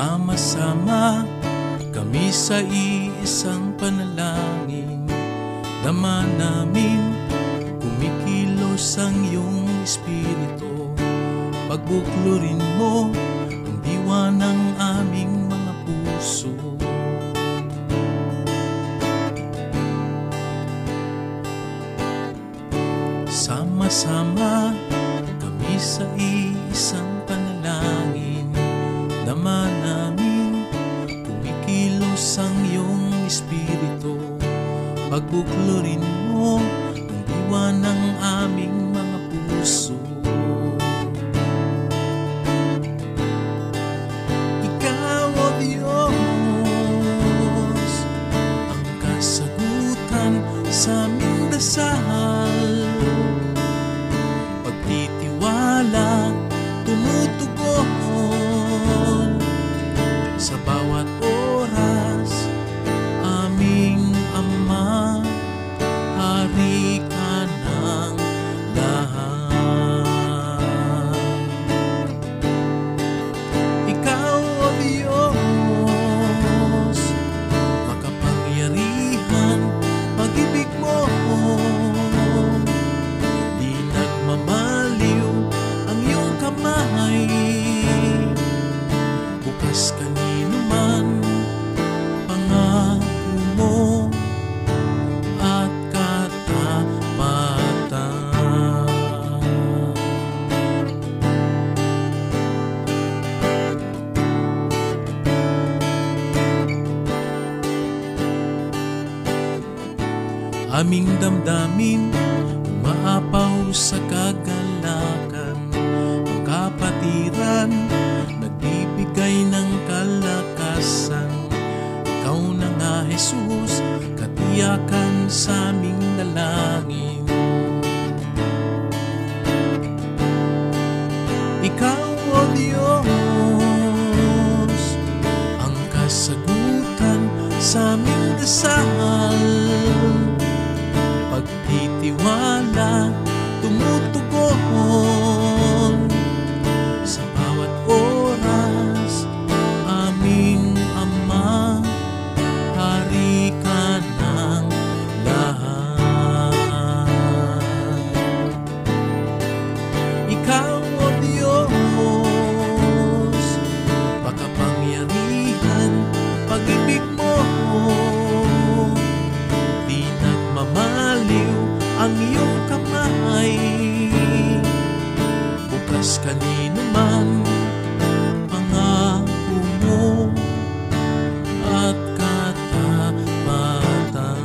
Sama-sama kami sa iisang panalangin. Dama namin kumikilos ang iyong espiritu. Pagbuklurin mo ang diwa ng aming mga puso. Sama-sama kami sa iisang panalangin. Dama namin kumikilos ang iyong espiritu. Pagbuklurin mo ang diwa ng aming mga puso. Ikaw, O Diyos, ang kasagutan sa aming dasal. Pagtitiwala tumutugon sa bawat oras. Aming Ama, Hari ka ng lahat. Ikaw, O Diyos, makapangyarihan, pag-ibig mo di nagmamaliw ang iyong kamay. Bukas kanino man pangako mo at katapatan. Aming damdamin umaapaw sa kagalakan. Ang kapatiran nagbibigay ng kalakasan. Ikaw na nga, Jesus, katiyakan sa aming dalangin. Ikaw, O Diyos, ang kasagutan sa aming dasal. Pagtitiwala tumutugon sa bawat oras. Aming Ama, Hari ka ng lahat. Ikaw, O Diyos, makapangyarihan, pag-ibig mo di nagmamaliw ang iyong kamay. Bukas kanino man pangako mo at katapatan.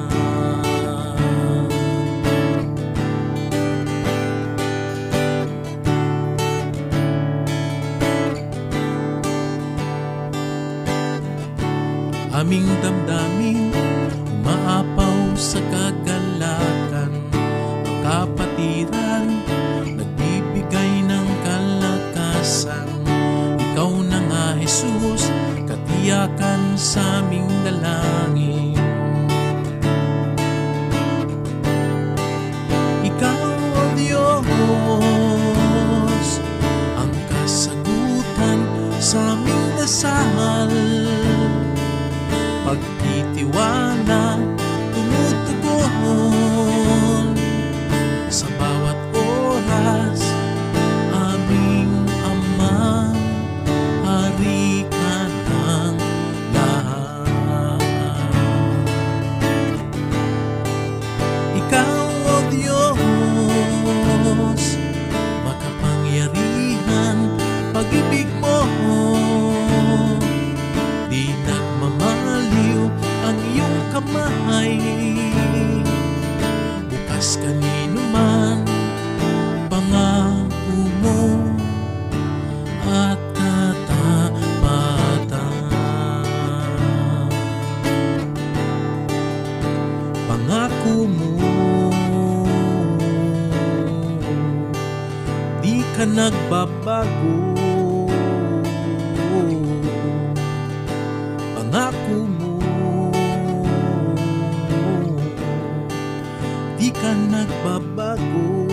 Aming damdamin umaapaw sa kagalakan. Ang kapatiran nagbibigay ng kalakasan. Ikaw na nga, Jesus, katiyakan sa aming dalangin. Ikaw, O Diyos, ang kasagutan sa aming dasal. Pagtitiwala tumutugon sa bawat oras. Aming Ama, Hari ka ng lahat. Ikaw, O Diyos, makapangyarihan, pag-ibig mo di nagmamaliw ang iyong kamay. Bukas kanino man pangako mo at katapatan. Pangako mo di ka nagbabago. Pangako mo di ka nagbabago.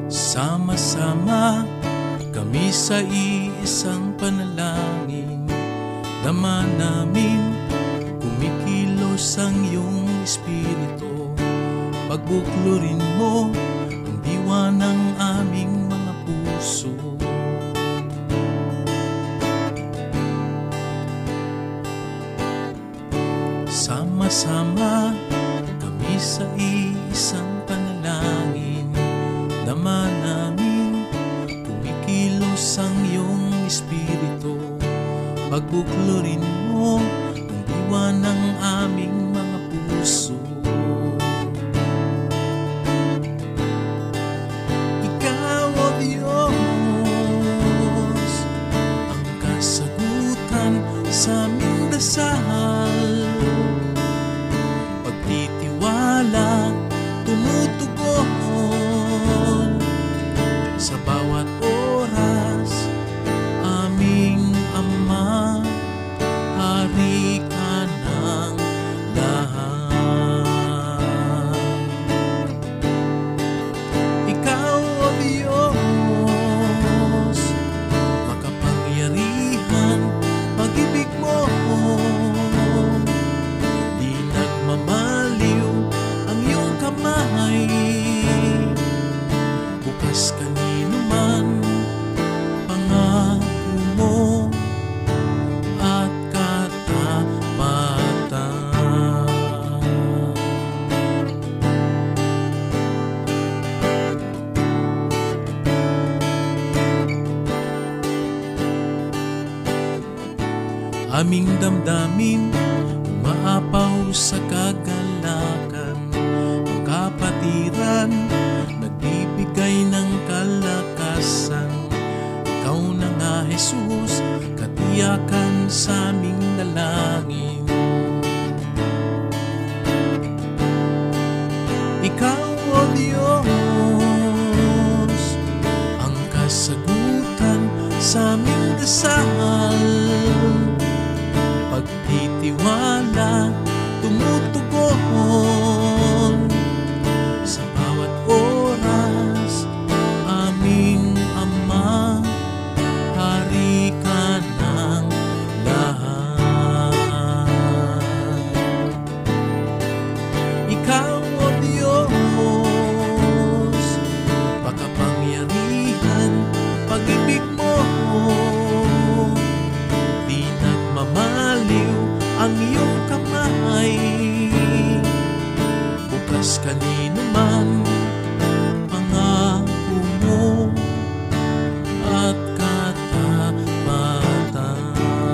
Sama-sama kami sa iisang panalangin. Dama namin kumikilos ang iyong espiritu. Pagbuklurin mo ang diwa ng aming mga puso. Sama-sama kami sa isang panalangin. Dama namin kumikilos ang iyong espiritu. Pagbuklurin mo ang diwa ng aming mga puso. Ikaw, O Diyos, ang kasagutan sa aming dasal. Pagtitiwala, tumutugon sa bawat oras. Aming Ama, Hari ka ng lahat. Ikaw, O Diyos, makapangyarihan, pag-ibig mo di nagmamaliw ang iyong kamay. Bukas kanino man pangako mo at katapatan. Aming damdamin umaapaw sa kagalakan. Ang kapatiran nagbibigay ng kalakasan. Ikaw na nga, Jesus, katiyakan sa aming dalangin. Ikaw, O Diyos, ang kasagutan sa aming dasal. Pagtitiwala, tumutugon sa bawat oras. Aming Ama, Hari ka ng lahat. Ikaw, O Diyos, makapangyarihan, pag-ibig mo di nagmamaliw ang iyong kamay. Bukas kanino man pangako mo at katapatan.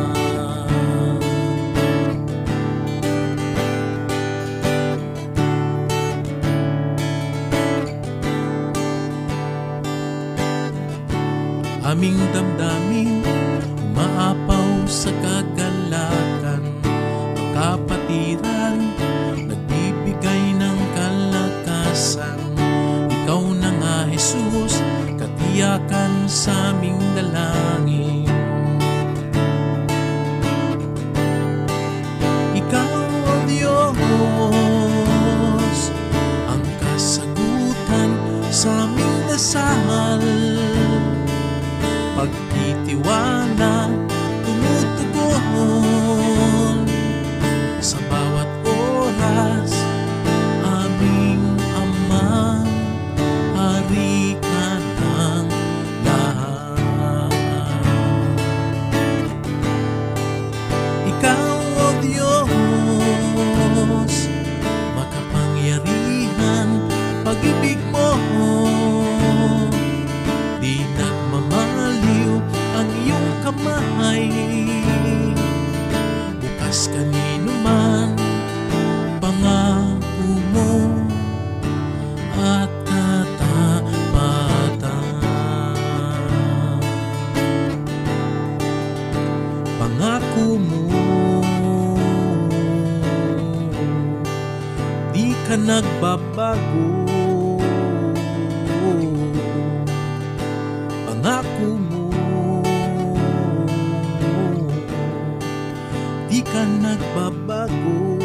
Aming damdamin umaapaw sa kagalakan. Ang kapatiran nagbibigay ng kalakasan. Ikaw na nga, Jesus, katiyakan sa aming dalangin. Ikaw, O Diyos, ang kasagutan sa aming dasal. Pagtitiwala, tumutugon sa bawat oras. Aming Ama, Hari ka ng lahat. Ikaw, O Diyos, makapangyarihan, pag-ibig mo di nagmamaliw ang iyong kamay. Bukas kanino man pangako mo at katapatan. Pangako mo di ka nagbabago. Pangako mo di ka nagbabago.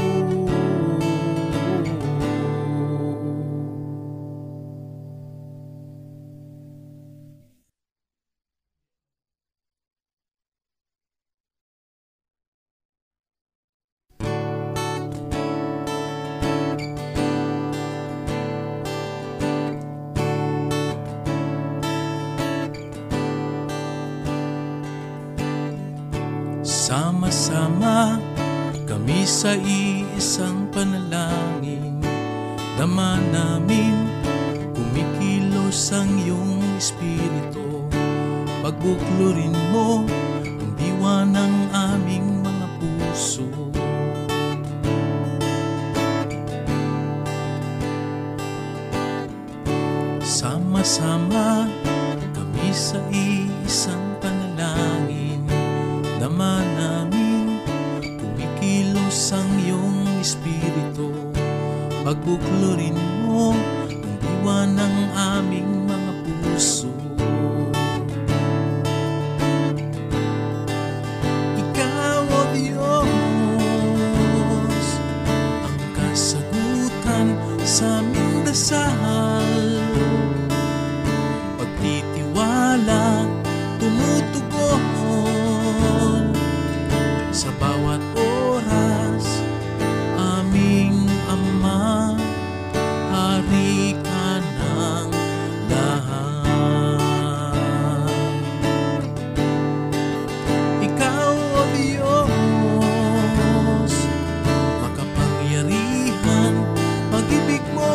Sama-sama kami sa iisang panalangin. Dama namin kumikilos ang iyong espiritu. Pagbuklurin mo ang diwa ng aming mga puso. Sama-sama kami sa isang panalangin. Dama namin kumikilos ang iyong espiritu. Pagbuklurin mo ang diwa ng aming mga puso. Ikaw, O Diyos, ang kasagutan sa aming dasal. Pagtitiwala tumutugon sa bawat oras. Aming Ama, Hari ka ng lahat. Ikaw, O Diyos, makapangyarihan, pag-ibig mo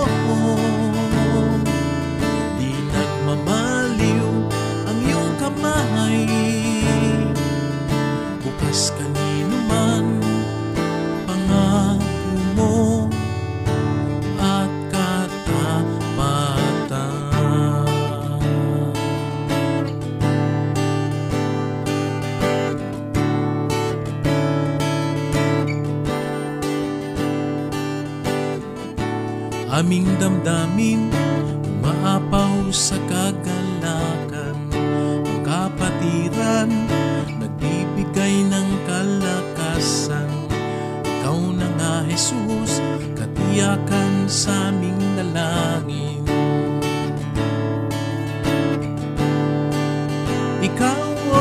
di nagmamaliw. Ang iyong kamay bukas kanino man, pangako mo at katapatan. Aming damdamin umaapaw sa kagalakan. Ang kapatiran nagbibigay ng kalakasan. Ikaw na nga, Jesus, katiyakan sa aming dalangin. Ikaw, O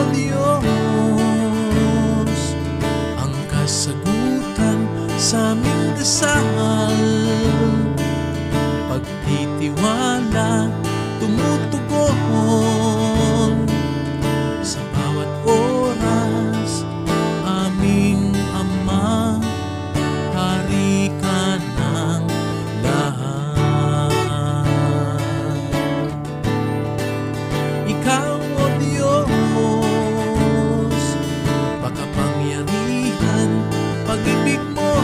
Diyos, ang kasagutan sa aming dasal. Pagtitiwala tumutugon sa bawat oras. Aming Ama, Hari ka ng lahat. Ikaw, O Diyos, makapangyarihan, pag-ibig mo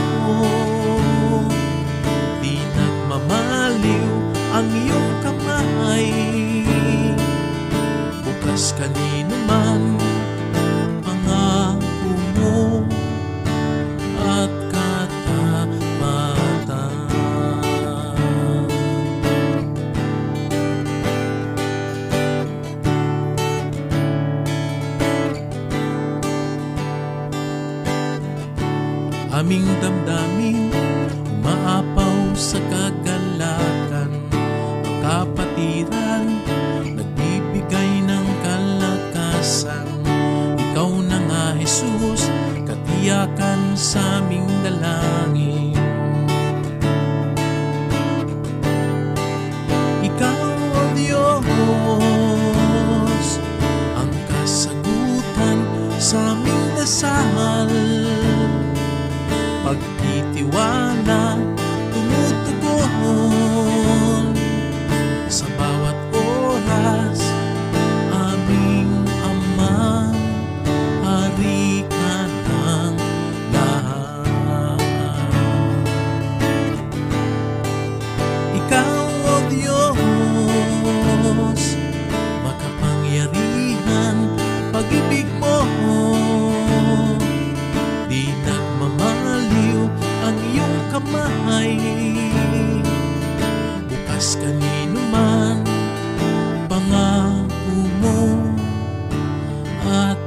di nagmamaliw. Ang iyong kamay bukas kanino man, pangako mo at katapatan. Aming damdamin umaapaw sa kagalakan. Kapatiran nagbibigay ng kalakasan. Ikaw na nga, Jesus, katiyakan sa aming dalangin. Ikaw, O Diyos, ang kasagutan sa aming dasal. Pagtitiwala tumutugon sa bawat oras. Aming Ama, Hari ka ng lahat. Ikaw, O Diyos, makapangyarihan, pag-ibig mo di nagmamaliw. Ang iyong kamay bukas kanino man, pangako mo at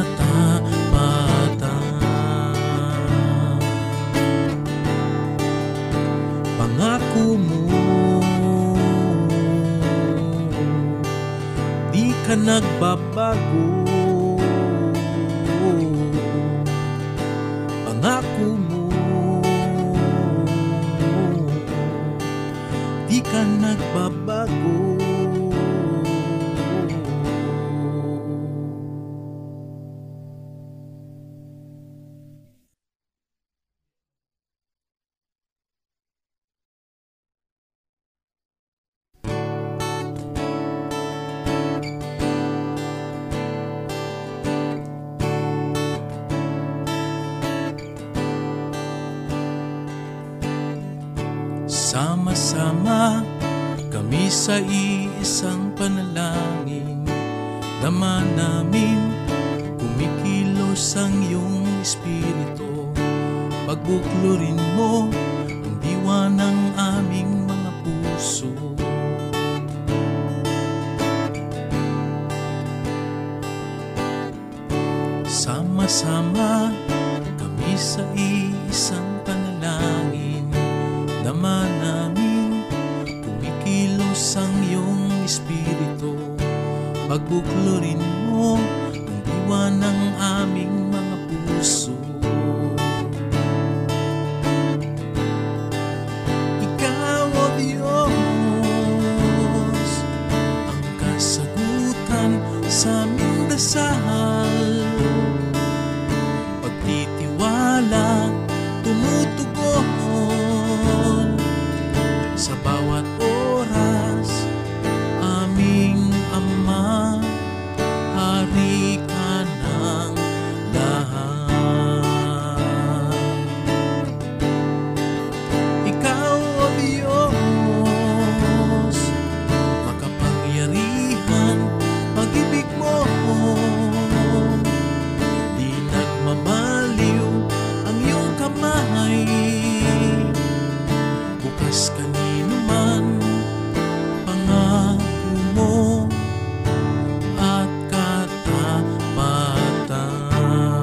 katapatan. Pangako mo di ka nagbabago. Pangako mo di ka nagbabago. sa iisang panalangin, dama namin kumikilos ang iyong espiritu. Pagbuklurin mo ang diwa ng aming mga puso. Sama-sama kami sa isang panalangin, dama namin kumikilos ang iyong espiritu. Pagbuklurin mo ang diwa ng aming mga puso. Ikaw, O Diyos, ang kasagutan sa aming dasal. Pagtitiwala, tumutugon sa bawat oras. Aming Ama, Hari ka ng lahat. Ikaw, O Diyos, makapangyarihan, pag-ibig mo di nagmamaliw ang iyong kamay. Bukas kanino man pangako mo at katapatan.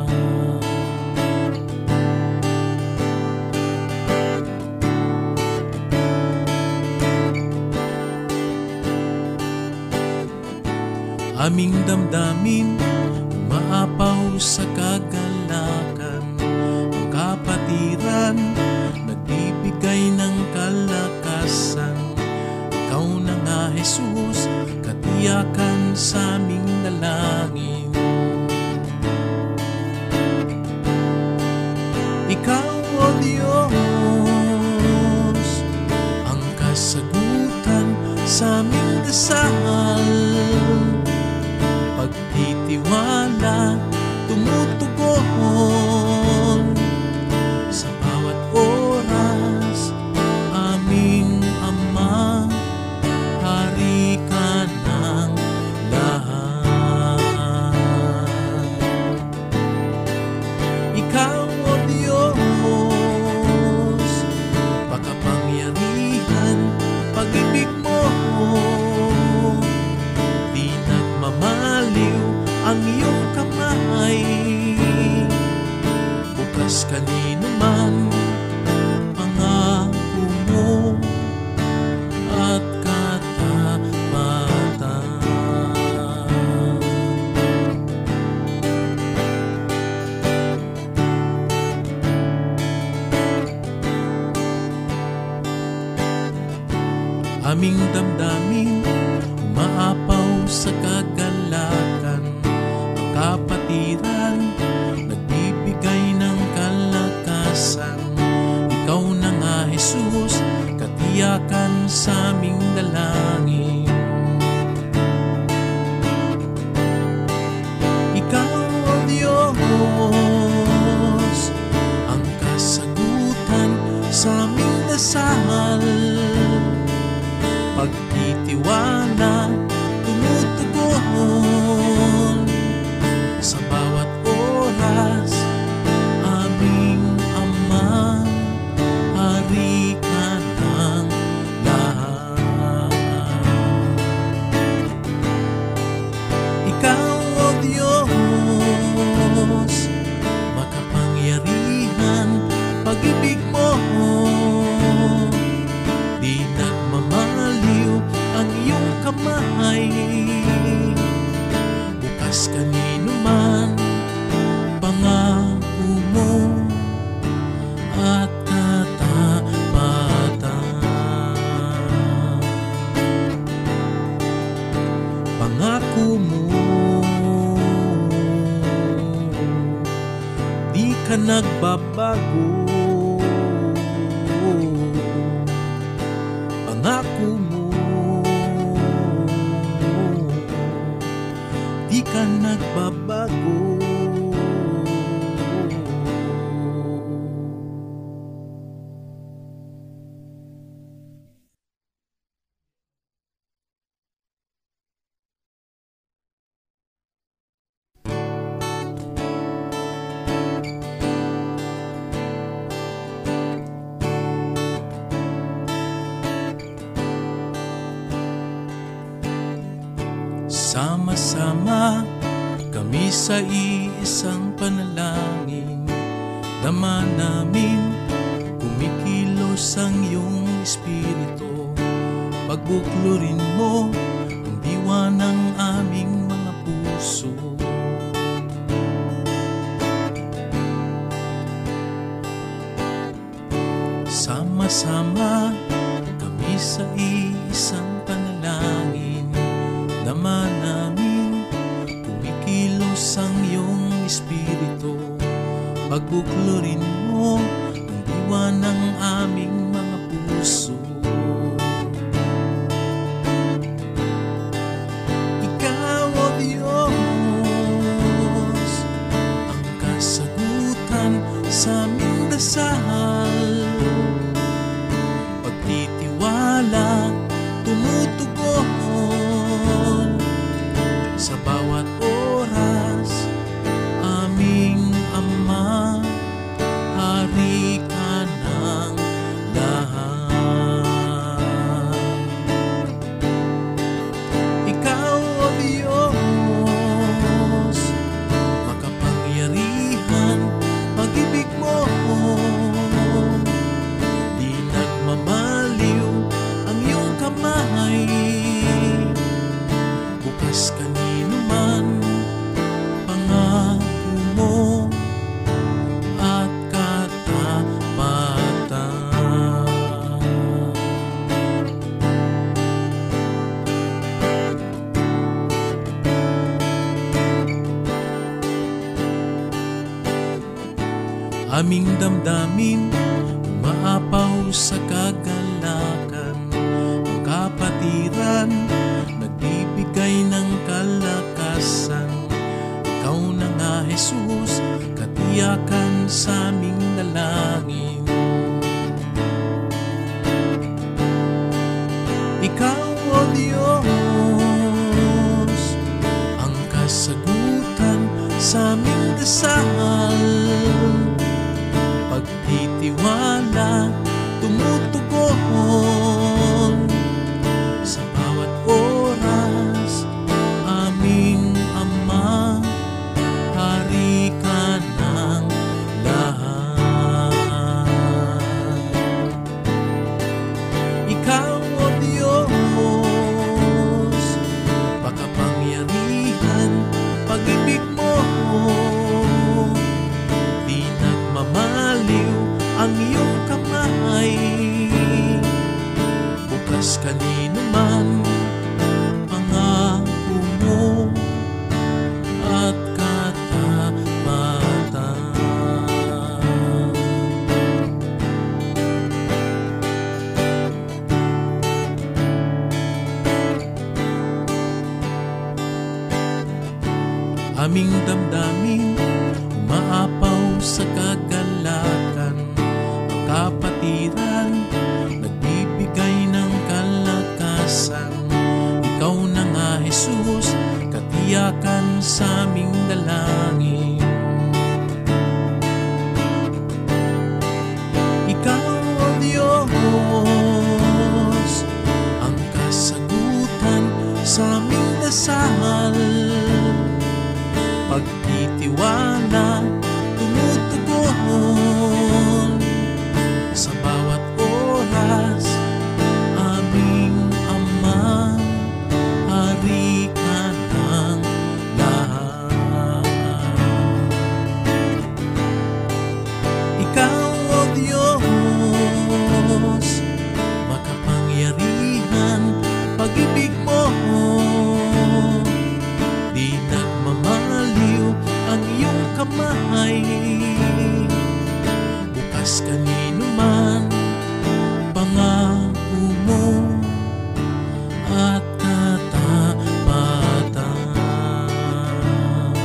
Aming damdamin umaapaw sa kagalakan, ang kapatiran nagbibigay ng kalakasan. Ikaw na nga, Jesus, katiyakan sa aming dalangin. Ikaw, O Diyos, ang kasagutan sa aming dasal. Pagtitiwala, tumutugon sa bawat oras. Aming Ama, Hari ka ng lahat. Ikaw, O Diyos, makapangyarihan, pag-ibig mo di nagmamaliw ang iyong kamay. Bukas kanino man pangako mo at katapatan. Aming damdamin umaapaw sa kagalakan, ang kapatiran nagbibigay ng kalakasan. Ikaw na nga, Jesus, katiyakan sa aming dalangin. Ikaw, O Diyos, ang kasagutan sa aming dasal. Pagtitiwala, tumutugon sa bawat oras. Aming Ama, Hari ka ng lahat. Ikaw, O Diyos, makapangyarihan, pag-ibig mo di nagmamaliw ang iyong kamay. Bukas kanino man pangako mo at katapatan. Pangako mo di ka nagbabago. Pangako mo di ka nagbabago. Sama-sama kami sa iisang panalangin. Dama namin kumikilos ang iyong espiritu. Pagbuklurin mo ang diwa ng aming mga puso. Sama-sama kami sa isang panalangin. Dama namin kumikilos ang iyong espiritu. Pagbuklurin mo ang diwa ng aming mga puso. Ikaw, O Diyos, ang kasagutan sa aming dasal. Pagtitiwala, tumutugon sa bawat oras. Aming Ama, Hari ka ng lahat. Ikaw, O Diyos, makapangyarihan, pag-ibig mo di nagmamaliw ang iyong kamay. Bukas kanino man pangako mo at katapatan. Aming damdamin umaapaw sa kagalakan. Ang kapatiran nagbibigay ng kalakasan. Ikaw na nga, Jesus, katiyakan sa aming dalangin. Ikaw, O Diyos, ang kasagutan sa aming dasal. Pagtitiwala, tumutugon sa bawat oras. Aming Ama, Hari ka ng lahat. Ikaw, O Diyos, makapangyarihan, pag-ibig mo di nagmamaliw ang iyong kamay. Bukas kanino man pangako mo at katapatan. Aming damdamin umaapaw sa kagalakan. Ang kapatiran nagbibigay ng kalakasan. Ikaw na nga, Jesus, katiyakan sa aming dalangin. Ikaw, O Diyos, ang kasagutan sa aming dasal. Pagtitiwala, tumutugon sa bawat oras. Aming Ama, Hari ka ng lahat. Ikaw, O Diyos, makapangyarihan, pag-ibig mo di nagmamaliw ang iyong kamay. Bukas kanino man pangako mo at katapatan.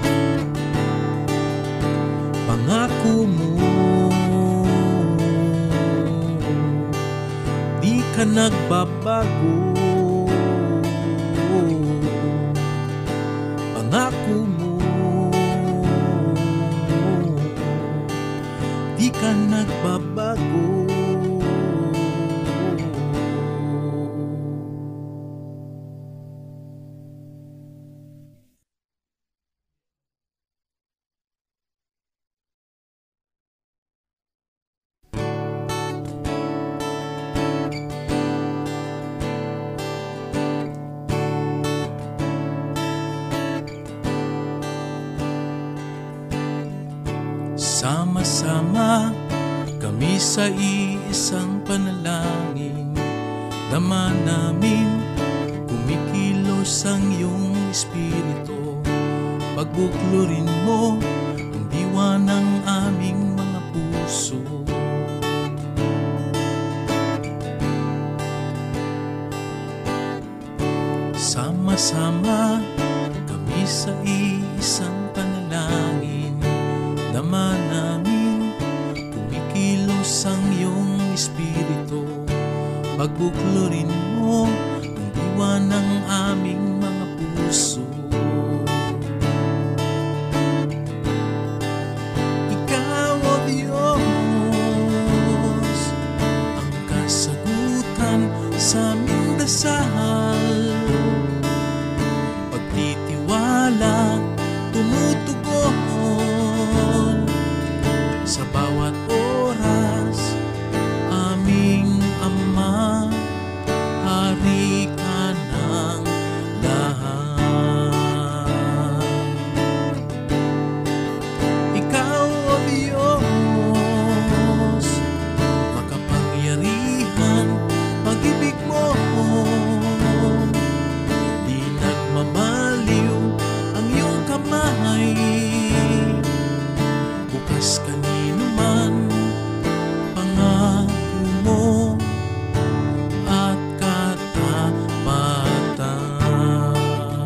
Pangako mo di ka nagbabago. Pangako mo di ka nagbabago. Sama-sama kami sa iisang panalangin. Dama namin kumikilos ang iyong espiritu. Pagbuklurin mo ang diwa ng aming mga puso. Sama-sama kami sa isang panalangin. Dama namin kumikilos ang iyong espiritu. Pagbuklurin mo ang diwa ng aming mga puso. Ikaw, O Diyos, ang kasagutan sa aming dasal. Pagtitiwala tumutugon sa bawat oras. Aming Ama, Hari ka ng lahat. Ikaw, O Diyos, makapangyarihan, pag-ibig mo di nagmamaliw ang iyong kamay. Bukas kanino man pangako mo at katapatan.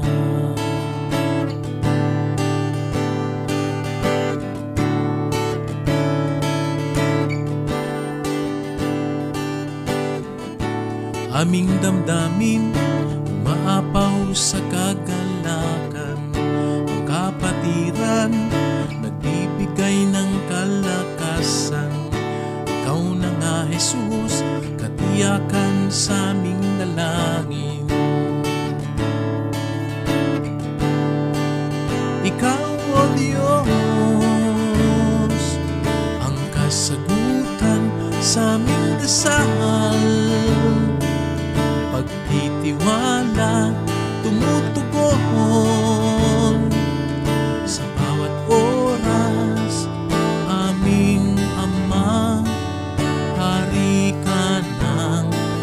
Aming damdamin umaapaw sa kagalakan. Ang kapatiran nagbibigay ng kalakasan. Ikaw na nga, Jesus, katiyakan sa aming dalangin. Ikaw, O Diyos, ang kasagutan sa aming dasal. Pagtitiwala tumutugon sa bawat oras. Aming Ama, Hari ka ng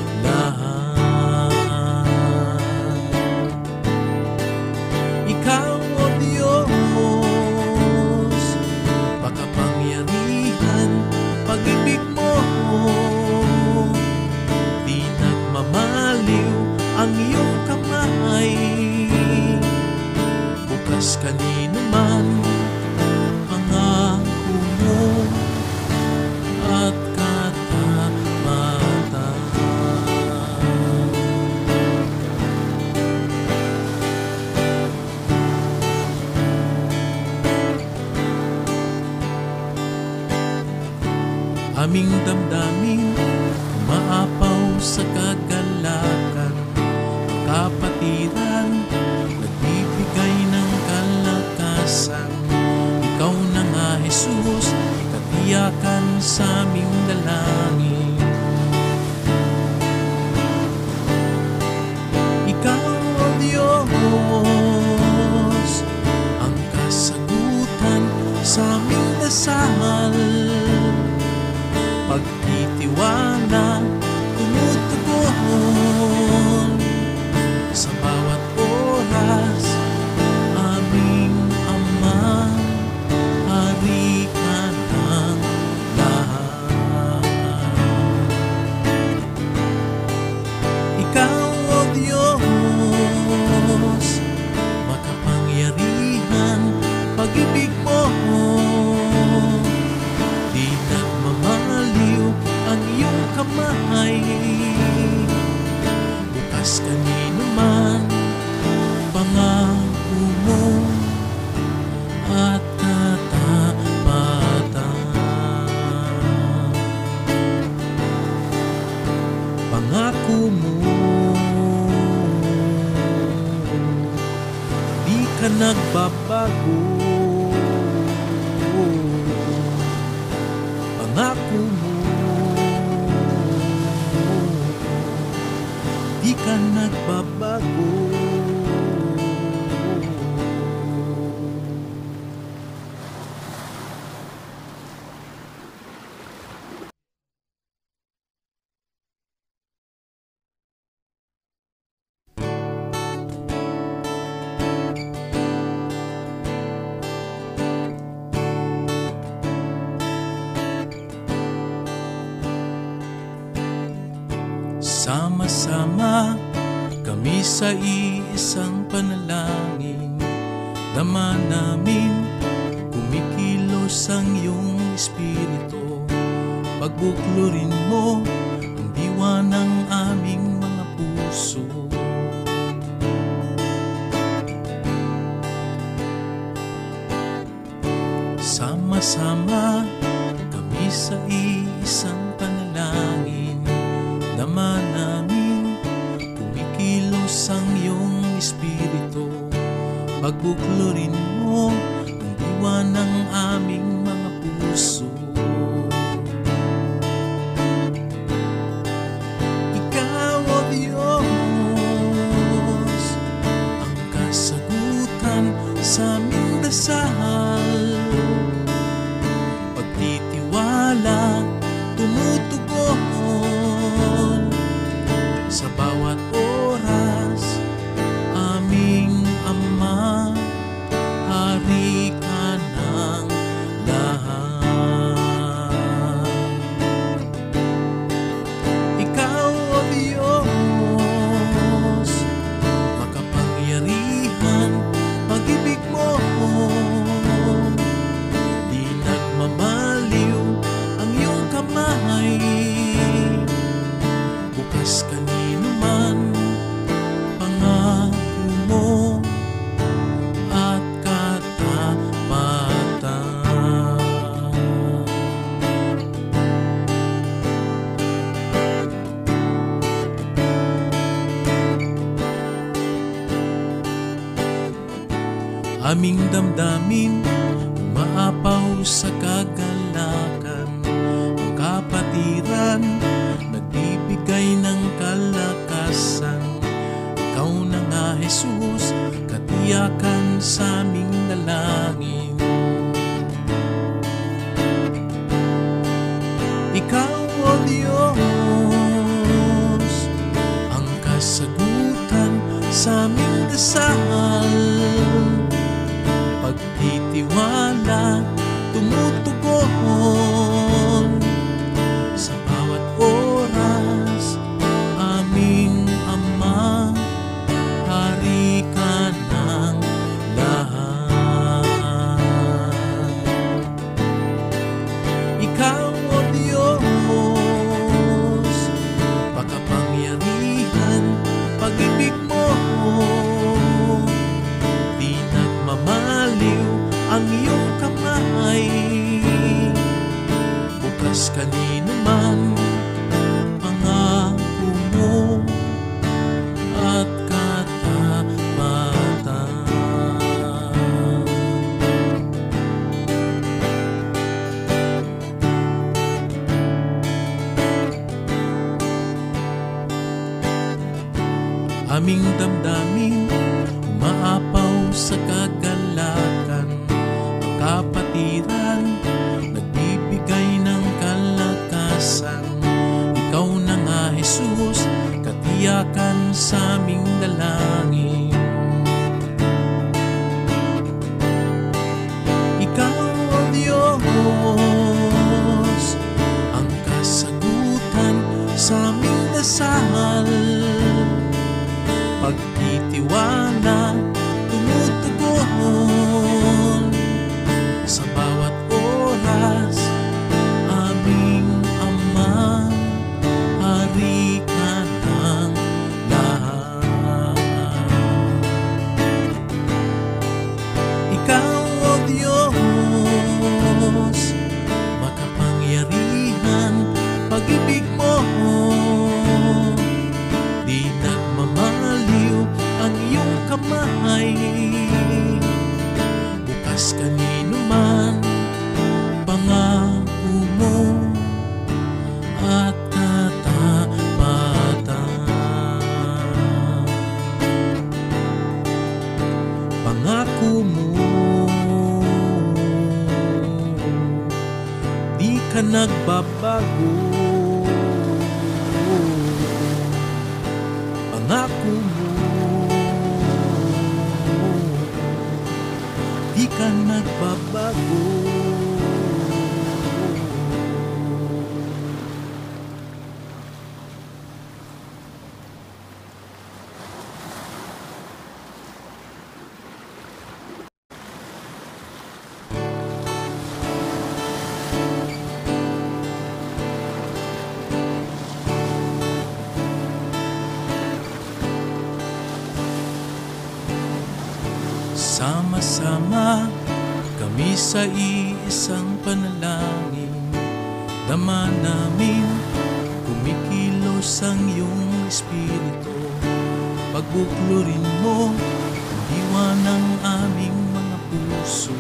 lahat. Ikaw, O Diyos, makapangyarihan, pag-ibig mo di nagmamaliw ang iyong kamay. Bukas kanino man pangako mo at katapatan. Aming damdamin umaapaw sa kagalakan. Kapatiran nagbibigay ng kalakasan. Ikaw na nga, Jesus, katiyakan sa aming dalangin. Ikaw, O Diyos, ang kasagutan sa aming dasal. Pagtitiwala tumutugon sa bawat oras. Aming Ama, Hari ka ng lahat. Ikaw, O Diyos, makapangyarihan, pag-ibig mo di nagmamaliw ang iyong kamay. Bukas kanino man pangako mo at katapatan. Pangako mo di ka nagbabago. Pangako mo di ka nagbabago. Sama-sama kami sa iisang panalangin. Dama namin kumikilos ang iyong espiritu. Pagbuklurin mo ang diwa ng aming mga puso. Sama-sama kami sa iisang panalangin. Dama namin kumikilos ang iyong espiritu. Pagbuklurin mo ang diwa ng aming mga puso. Ikaw, O Diyos, ang kasagutan sa aming dasal. Pagtitiwala tumutugon sa bawat oras. Aming Ama, Hari ka ng lahat. Ikaw, O Diyos, makapangyarihan, pag-ibig mo di nagmamaliw ang iyong kamay. Bukas kanino man pangako mo at katapatan. Aming damdamin umaapaw sa kagalakan. Ang kapatiran nagbibigay ng kalakasan. Ikaw na nga, Jesus, katiyakan sa aming dalangin. Ikaw, O Diyos, ang kasagutan sa aming dasal. Pagtitiwala tumutugon sa bawat oras. Aming Ama, Hari ka ng lahat. Ikaw, O Diyos, makapangyarihan, pag-ibig mo di nagmamaliw ang iyong kamay. Bukas kanino man pangako mo at katapatan. Aming damdamin umaapaw sa kagalakan. Ang kapatiran nagbibigay ng kalakasan. Ikaw na nga, Jesus, katiyakan sa aming dalangin. Ikaw, O Diyos, ang kasagutan sa aming dasal. Pagtitiwala tumutugon sa bawat oras. Aming Ama, Hari ka ng lahat. Ikaw, O Diyos, makapangyarihan, pag-ibig mo di nagmamaliw ang iyong kamay. Bukas kanino man pangako mo at katapatan. Pangako mo di ka nagbabago. Pangako mo di ka nagbabago. Sama-sama kami sa iisang panalangin. Dama namin kumikilos ang iyong espiritu. Pagbuklurin mo ang diwa ng aming mga puso.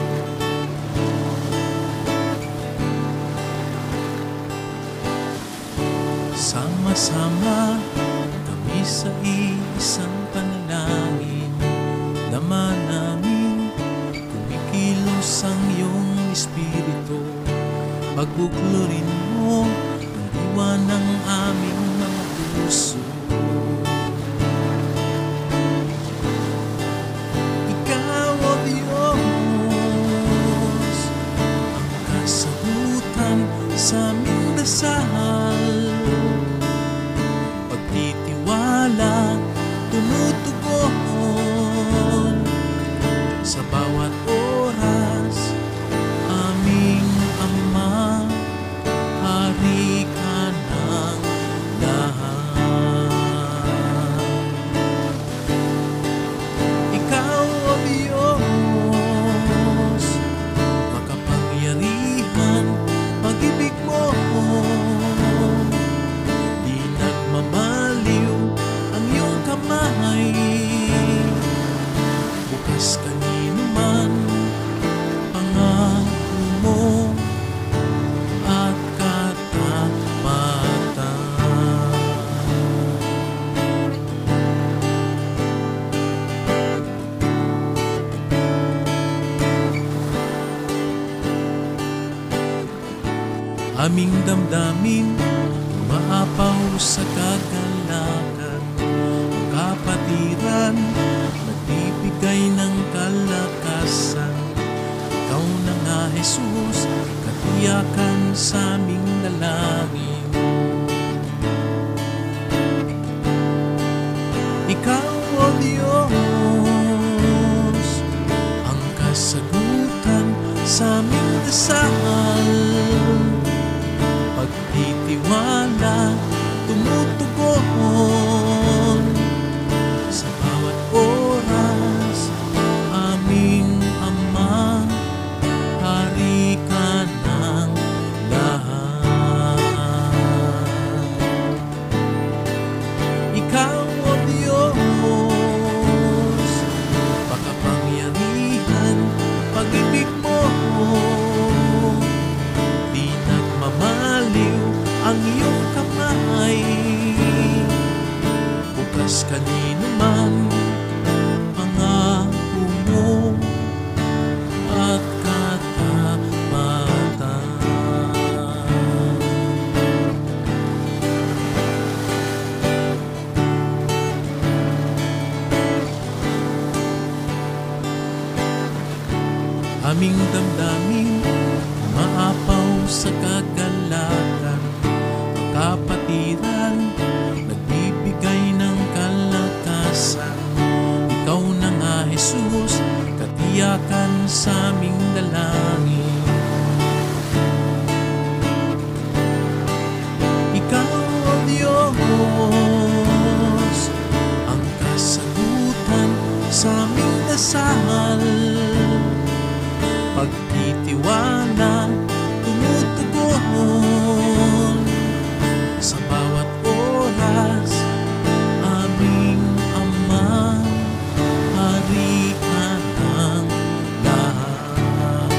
Sama-sama kami sa isang panalangin. Dama namin kumikilos ang iyong espiritu. Pagbuklurin mo ang diwa ng aming mga puso. Ikaw, O Diyos, ang kasagutan sa aming dasal. Pagtitiwala, tumutugon sa bawat oras. Aming Ama, Hari ka ng lahat. Ikaw, O Diyos, makapangyarihan, pag-ibig mo di nagmamaliw ang iyong kamay. Bukas kanino man pangako mo at katapatan. Aming damdamin umaapaw sa kagalakan. Ang kapatiran nagbibigay ng kalakasan. Ikaw na nga, Jesus, katiyakan sa aming dalangin. Ikaw, O Diyos, ang kasagutan sa aming dasal. Pagtitiwala, tumutugon sa bawat oras. Aming Ama, Hari ka ng lahat. Ikaw, O Diyos, makapangyarihan, pag-ibig mo di nagmamaliw ang iyong kamay. Bukas kanino man pangako mo at katapatan. Aming damdamin umaapaw sa kagalakan. Ang kapatiran nagbibigay ng kalakasan. Ikaw na nga, Jesus, katiyakan sa aming dalangin. Ikaw, O Diyos, ang kasagutan sa aming dasal. Pagtitiwala, tumutugon sa bawat oras. Aming Ama, Hari ka ng lahat.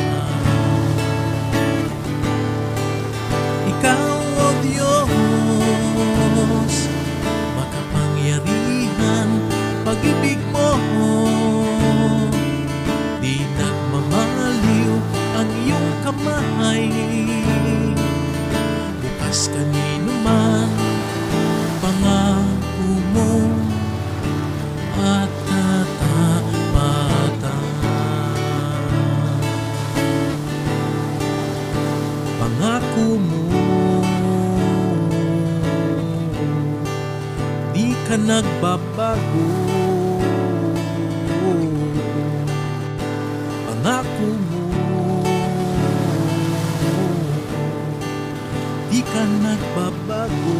Ikaw, O Diyos, makapangyarihan, pag-ibig mo di nagmamaliw ang iyong kamay. Bukas kanino man pangako mo at katapatan. Pangako mo di ka nagbabago. Pangako mo di ka nagbabago.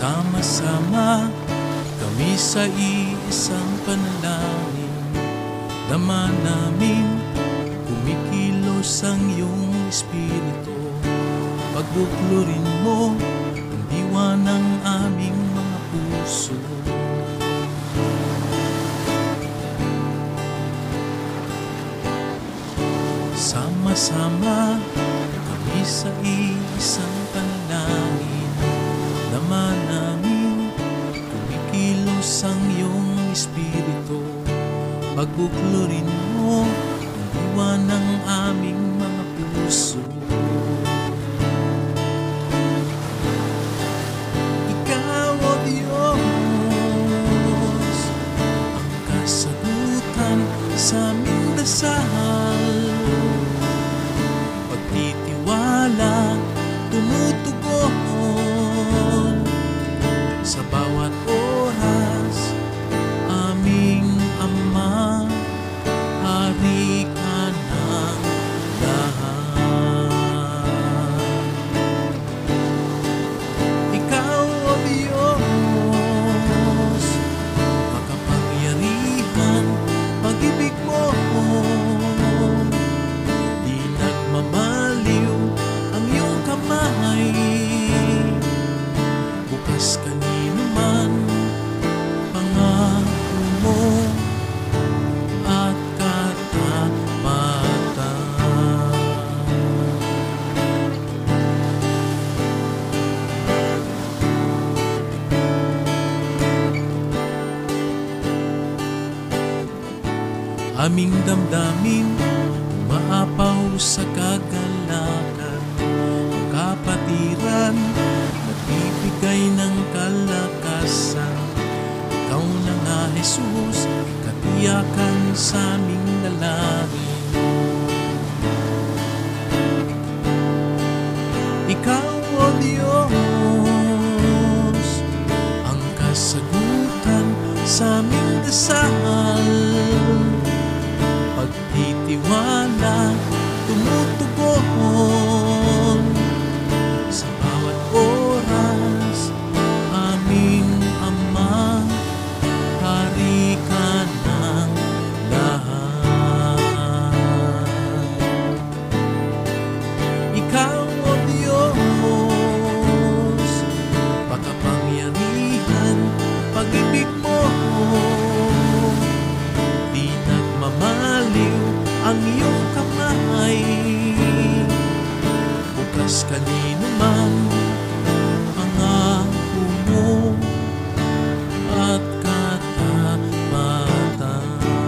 Sama-sama kami sa iisang panalangin. Dama namin kumikilos ang iyong Espiritu. Pagbuklurin mo ang diwa ng aming mga puso. Sama-sama kami sa isang panalangin. Dama namin kumikilos ang iyong Espiritu. Pagbuklurin mo ang diwa ng aming mga puso. Ikaw, O Diyos, ang kasagutan sa aming dasal. Pagtitiwala, tumutugon sa bawat oras. Aming Ama, Hari ka ng lahat. Ikaw, O Diyos, makapangyarihan, pag-ibig mo di nagmamaliw ang iyong kamay. Bukas kanino man pangako mo at katapatan. Aming damdamin umaapaw sa kagalakan. Ang kapatiran nagbibigay ng kalakasan. Ikaw na nga, Jesus, katiyakan sa aming dalangin. Ikaw, O Diyos, ang kasagutan sa aming dasal. Pagtitiwala, tumutugon sa bawat oras. Aming Ama, Hari ka ng lahat. Ikaw, O Diyos, pagkapangyarihan, pag-ibig mo di nagmamaliw ang iyong kamay. Bukas kanino man pangako mo at katapatan.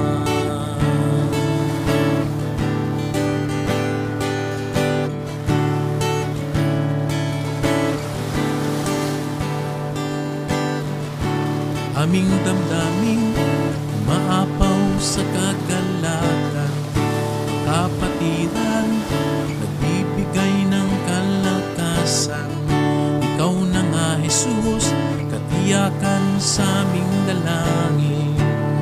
Aming damdaming umaapaw sa kagalakan. Kapatiran, nagbibigay ng kalakasan. Ikaw na nga, Jesus, katiyakan sa aming dalangin.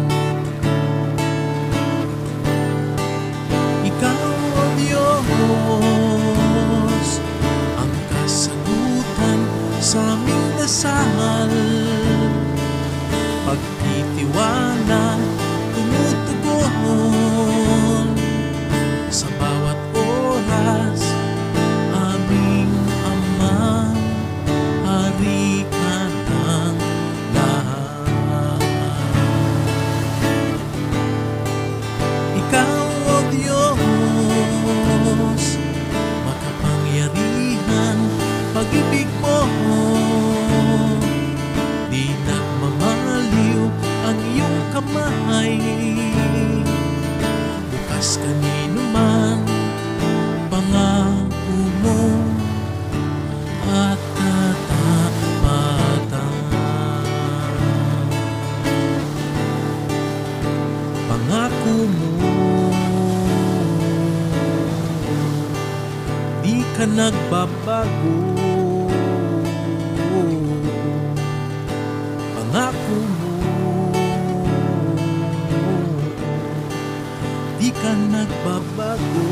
Ikaw, O Diyos, ang kasagutan sa aming dasal. Pagtitiwala, tumutugon sa bawat oras. Aming Ama, Hari ka ng lahat. Ikaw, O Diyos, makapangyarihan, pag-ibig mo di nagmamaliw ang iyong kamay. Bukas kanino man pangako mo at katapatan. Pangako mo di ka nagbabago. Pangako mo di ka nagbabago.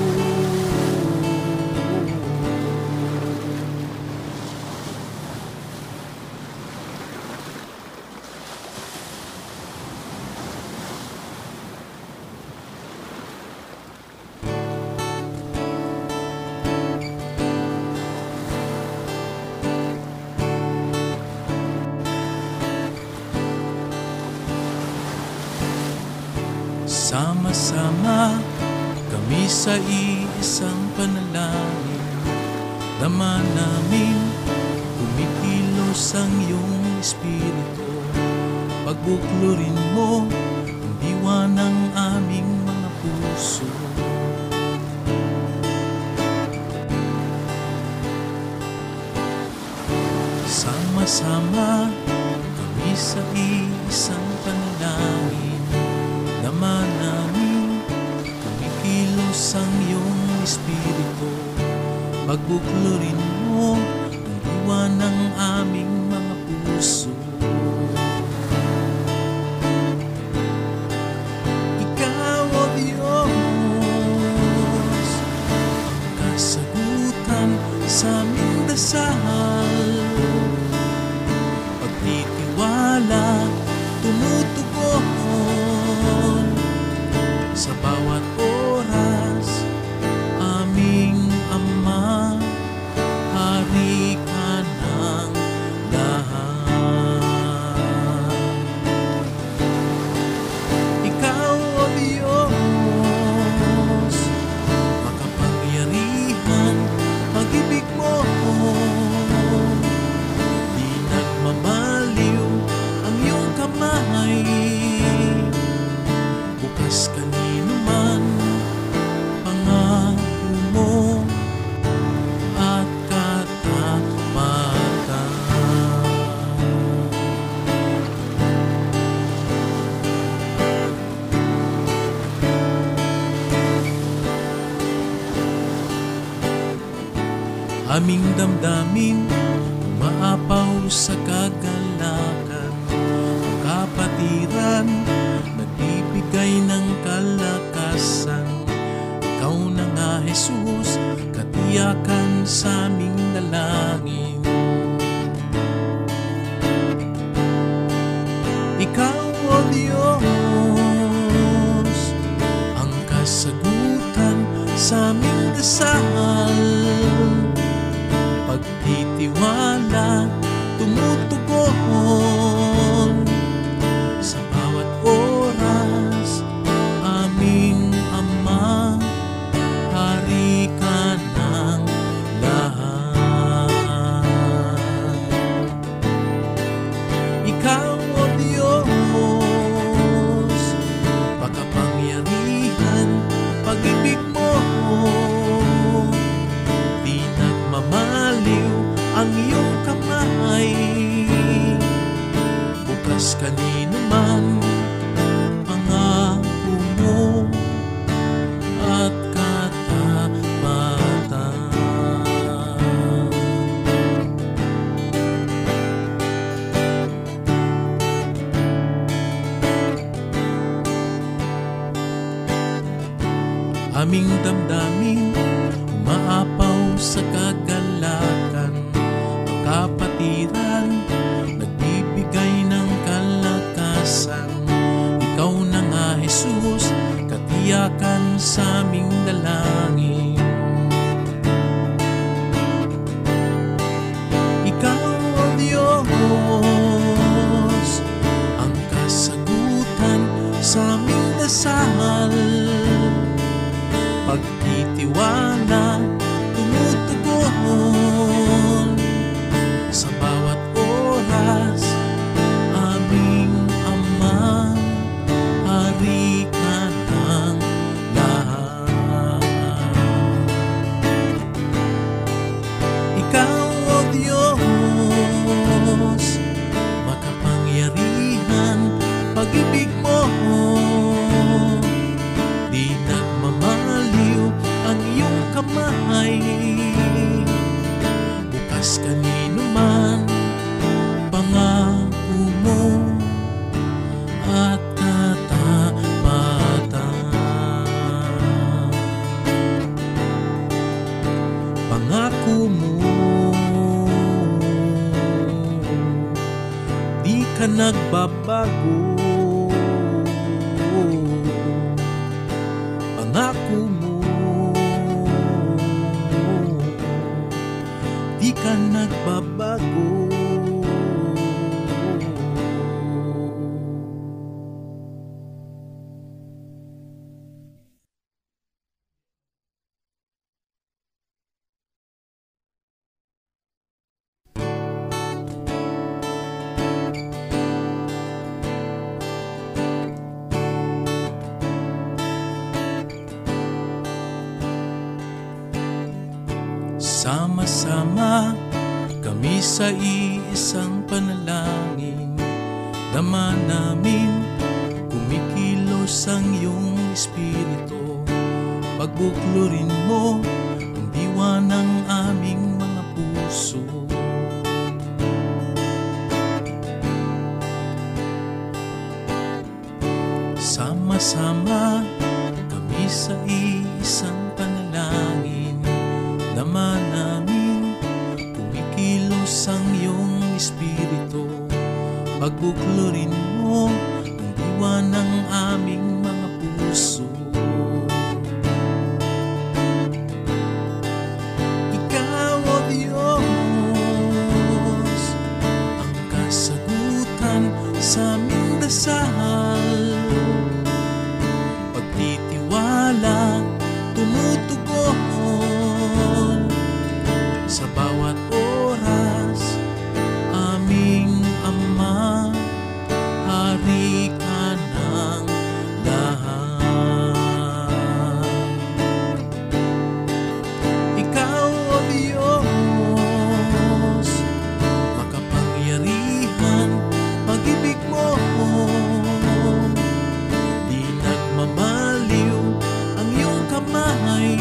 Sama-sama kami sa iisang panalangin. Dama namin kumikilos ang iyong Espiritu. Pagbuklurin mo ang diwa ng aming mga puso. Sama-sama kami sa iisang panalangin. Dama namin kumikilos ang iyong Espiritu. Pagbuklurin mo ang diwa ng aming mga puso. Ikaw, O Diyos, ang kasagutan sa aming dasal. Pagtitiwala, tumutugon sa bawat oras. Aming Ama, Hari ka ng lahat. Ikaw, O Diyos, makapangyarihan, pag-ibig mo di nagmamaliw ang iyong kamay. Bukas kanino man pangako mo at katapatan. Aming damdamin umaapaw sa kagalakan. Ang kapatiran nagbibigay ng kalakasan. Ikaw na nga, Jesus, katiyakan sa aming dalangin. Ikaw, O Diyos, ang kasagutan sa aming dasal. Pagtitiwala, tumutugon sa bawat oras. Aming Ama, Hari ka ng lahat. Ikaw, O Diyos, makapangyarihan, pag-ibig mo di nagmamaliw ang iyong kamay. Bukas kanino man pangako mo at katapatan. Aming damdamin umaapaw sa kagalakan. Ang kapatiran nagbibigay ng kalakasan. Ikaw na nga, Jesus, katiyakan sa aming dalangin. Ikaw, O Diyos, ang kasagutan sa aming dasal. Pagtitiwala, tumutugon sa bawat oras. Aming Ama, Hari ka ng lahat. Ikaw, O Diyos, makapangyarihan, pag-ibig mo di nagmamaliw ang iyong kamay. Bukas kanino man pangako mo at katapatan. Pangako mo di ka nagbabago. Pangako mo di ka nagbabago. Sama-sama kami sa iisang panalangin. Dama namin kumikilos ang iyong espiritu. Pagbuklurin mo ang diwa ng aming mga puso. Sama-sama kami sa iisang panalangin. Dama namin kumikilos ang iyong espiritu. Pagbuklurin mo ang diwa ng aming mga puso. Ikaw, O Diyos, ang kasagutan sa aming dasal. Pagtitiwala tumutugon sa bawat oras. Aming Ama, Hari ka ng lahat. Ikaw, O Diyos, makapangyarihan, pag-ibig mo di nagmamaliw ang iyong kamay.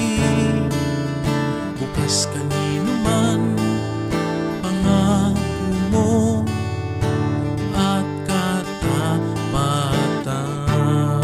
Bukas kanino man pangako mo at katapatan.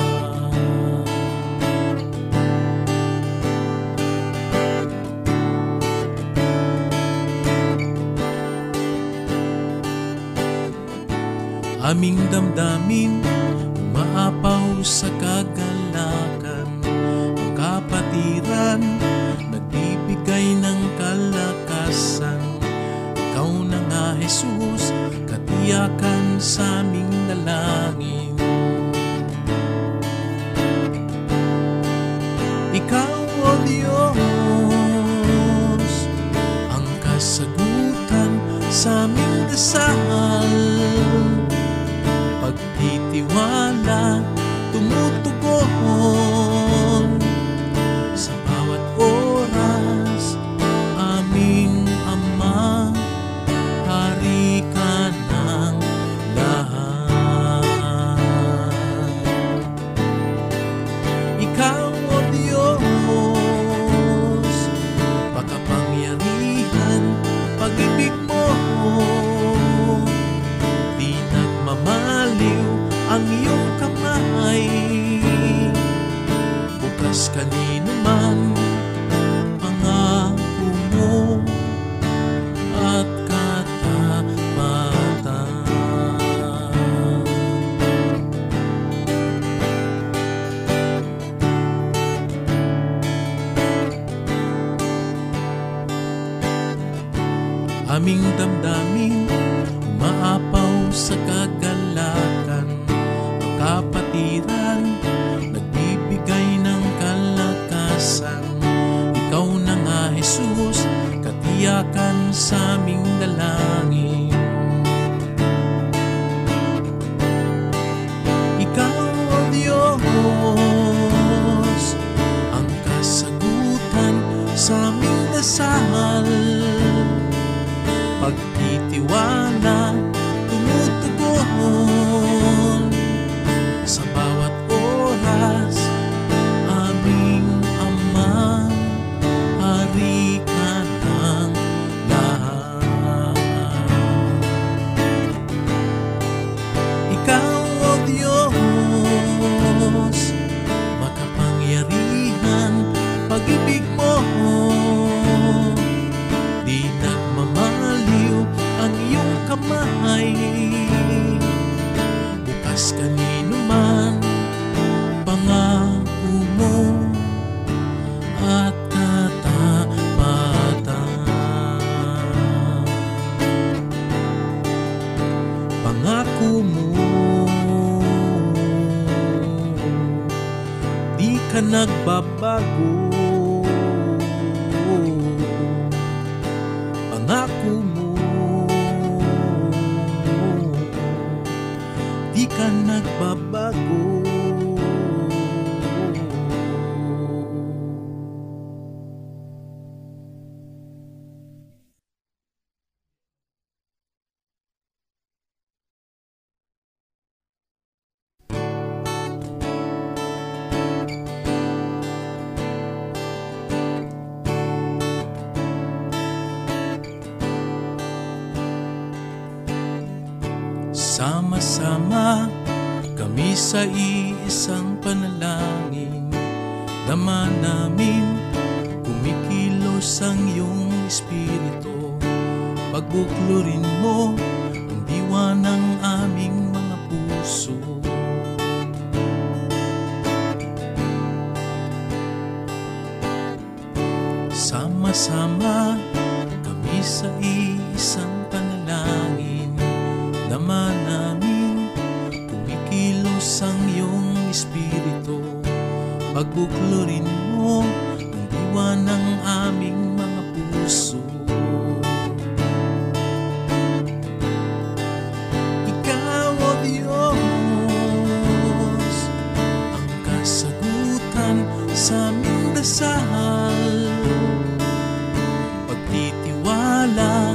Aming damdamin umaapaw sa kagalakan. Ang kapatiran nagbibigay ng kalakasan. Ikaw na nga, Jesus, katiyakan sa aming dalangin. Ikaw, O Diyos, ang kasagutan sa aming dasal. Pagtitiwala tumutugon sa bawat oras. Aming Ama, Hari ka ng lahat. Ikaw, O Diyos, makapangyarihan, pag-ibig mo di nagmamaliw ang iyong kamay. Bukas kanino man pangako mo at katapatan. Aming damdamin umaapaw sa kagalakan. Ang kapatiran nagbibigay ng kalakasan. Ikaw na nga, Jesus, katiyakan sa aming dalangin. Ikaw, O Diyos, ang kasagutan sa aming dasal. Pagtitiwala tumutugon sa bawat oras. Aming Ama, Hari ka ng lahat. Ikaw, O Diyos, makapangyarihan, pag-ibig mo di nagmamaliw ang iyong kamay. Bukas kanino man pangako mo at katapatan. Pangako mo di ka nagbabago. Pangako mo di ka nagbabago. Sama-sama kami sa iisang panalangin. Dama namin kumikilos ang iyong espiritu. Pagbuklurin mo ang diwa ng aming mga puso. Sama-sama kami sa iisang panalangin. Dama namin kumikilos ang iyong espiritu. Pagbuklurin mo ang diwa ng aming mga puso. Ikaw, O Diyos, ang kasagutan sa aming dasal. Pagtitiwala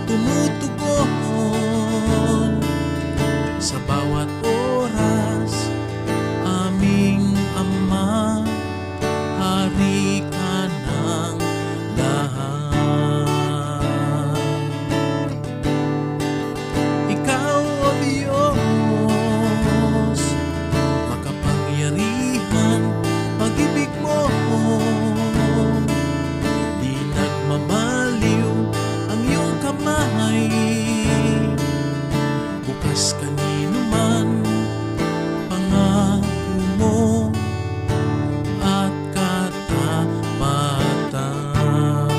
tumutugon sa bawat oras. Aming Ama, Hari ka ng lahat. Ikaw, O Diyos, makapangyarihan, pag-ibig mo di nagmamaliw ang iyong kamay. Bukas kanino man pangako mo at katapatan.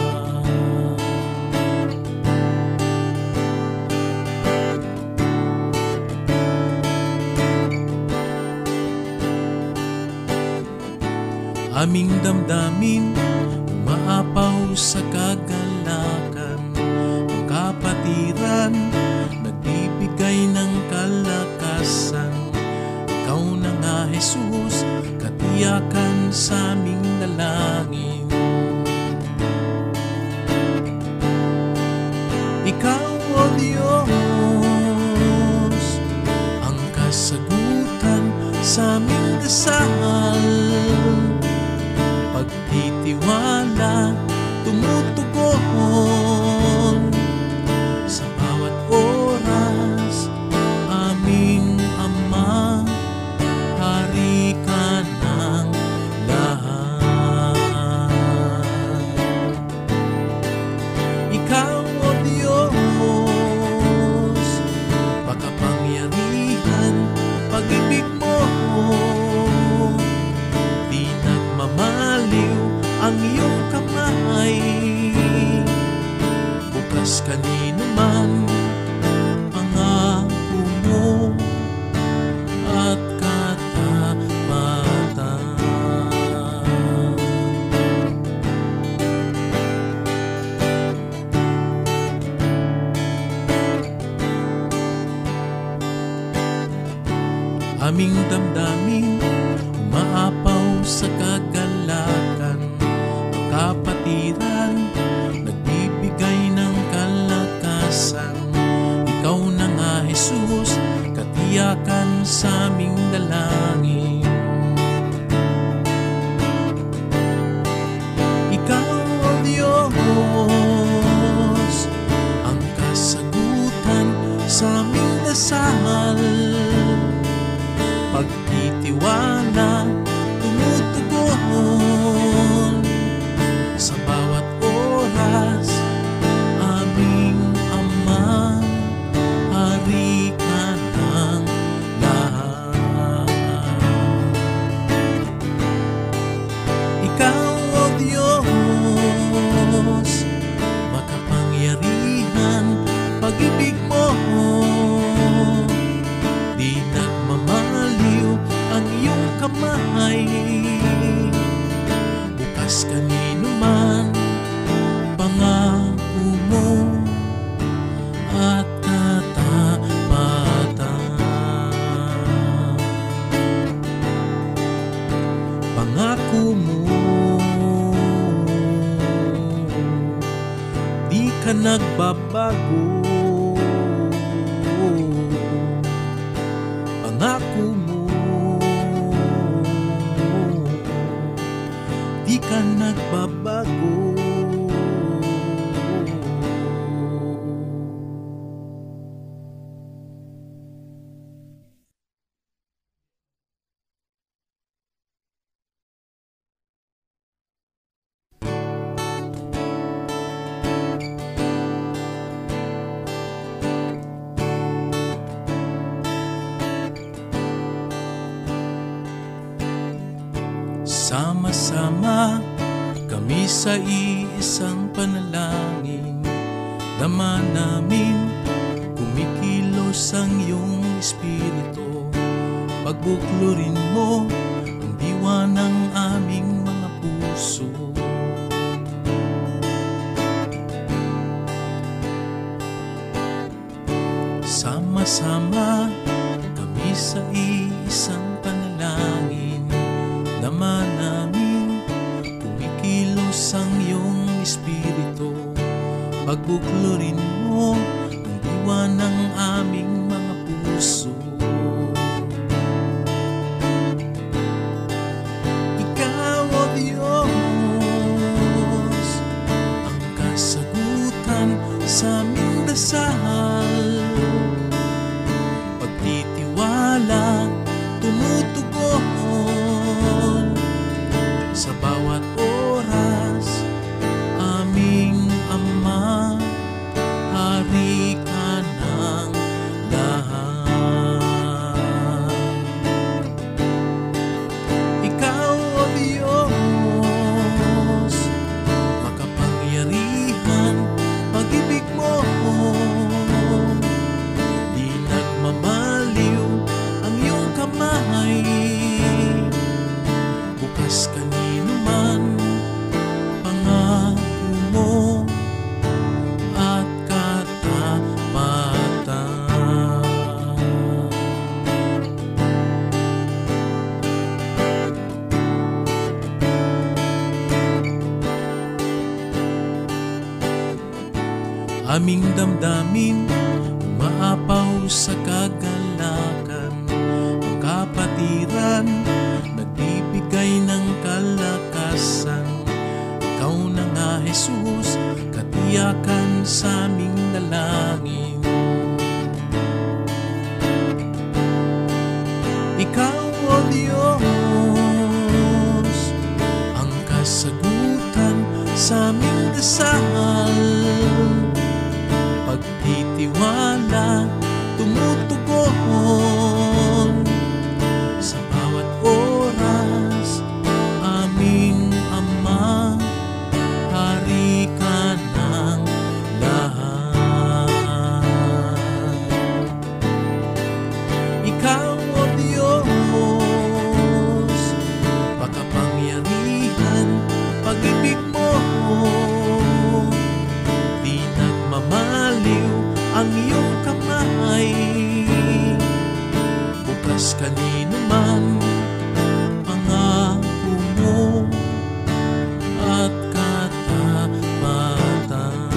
Aming damdamin umaapaw sa kagalakan. Ang kapatiran nagbibigay ng kalakasan. Ikaw na nga, Jesus, katiyakan sa aming dalangin. Ikaw, O Diyos, ang kasagutan sa aming dasal. Pagtitiwala tumutugon sa bawat oras. Aming Ama, Hari ka ng lahat. Ikaw, O Diyos, makapangyarihan, pag-ibig mo di nagmamaliw ang iyong kamay. Bukas kanino man pangako mo at katapatan. Aming damdamin umaapaw sa kagalakan. Ang kapatiran nagbibigay ng kalakasan. Ikaw na nga, Jesus, katiyakan sa aming dalangin. Ikaw, O Diyos, ang kasagutan sa aming dasal. Pagtitiwala tumutugon sa bawat oras. Aming Ama, Hari ka ng lahat. Ikaw, O Diyos, makapangyarihan, pag-ibig mo di nagmamaliw ang iyong kamay. Bukas kanino man pangako mo at katapatan. Pangako mo di ka nagbabago. Pangako mo di ka nagbabago. Sama-sama kami sa iisang panalangin. Dama namin kumikilos ang iyong espiritu. Pagbuklurin mo ang diwa ng aming mga puso. Sama-sama kami sa iisang panalangin. Dama namin kumikilos ang iyong espiritu. Pagbuklurin mo ang diwa ng aming mga puso. Ikaw, O Diyos, ang kasagutan sa aming dasal. Pagtitiwala, tumutugon sa bawat oras. Aming Ama, Hari ka ng lahat. Ikaw, O Diyos, makapangyarihan, pag-ibig mo di nagmamaliw. Ang iyong kamay bukas kanino man, pangako mo at katapatan. Aming damdamin umaapaw sa kagalakan. Ang kapatiran nagbibigay ng kalakasan. Ikaw na nga, Jesus, katiyakan sa aming dalangin. Ikaw, O Diyos, ang kasagutan sa aming dasal. Pagtitiwala, tumutugon sa bawat oras. Aming Ama, Hari ka ng lahat. Ikaw, O Diyos, makapangyarihan, pag-ibig mo di nagmamaliw. Ang iyong kamay bukas kanino man, pangako mo at katapatan.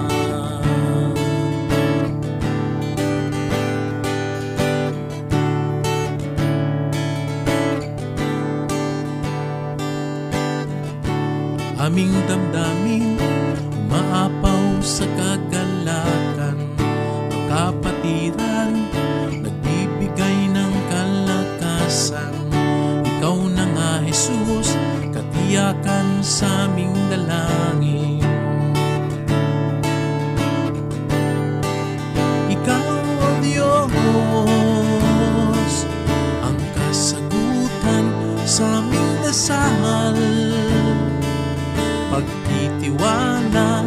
Aming damdamin umaapaw sa kagalakan. Ang kapatiran nagbibigay ng kalakasan. Ikaw na nga, Jesus, katiyakan sa aming dalangin. Ikaw, O Diyos, ang kasagutan sa aming dasal. Pagtitiwala,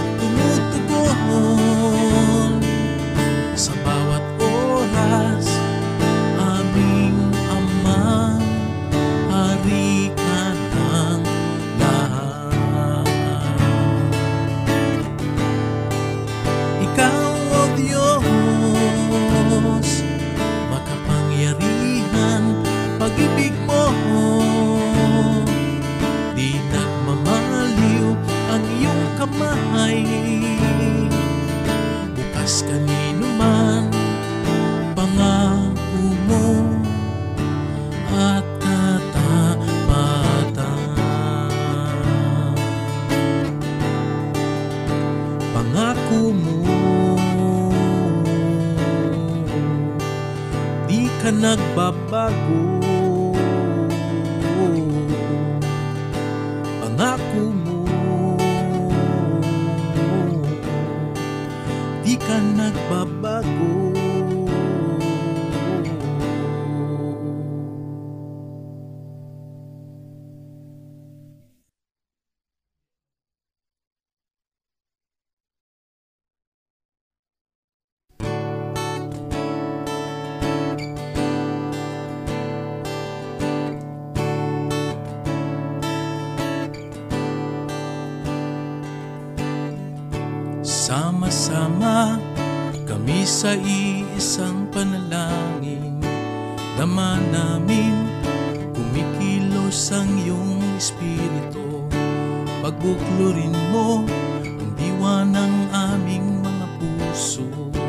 tumutugon sa bawat oras. Aming Ama, Hari ka ng lahat. Ikaw, O Diyos, makapangyarihan, pag-ibig mo di nagmamaliw. Ang iyong kamay bukas kanino man, pangako mo at katapatan. Pangako mo di ka nagbabago. Pangako mo di ka nagbabago. Sama-sama kami sa iisang panalangin. Dama namin kumikilos ang iyong espiritu. Pagbuklurin mo ang diwa ng aming mga puso.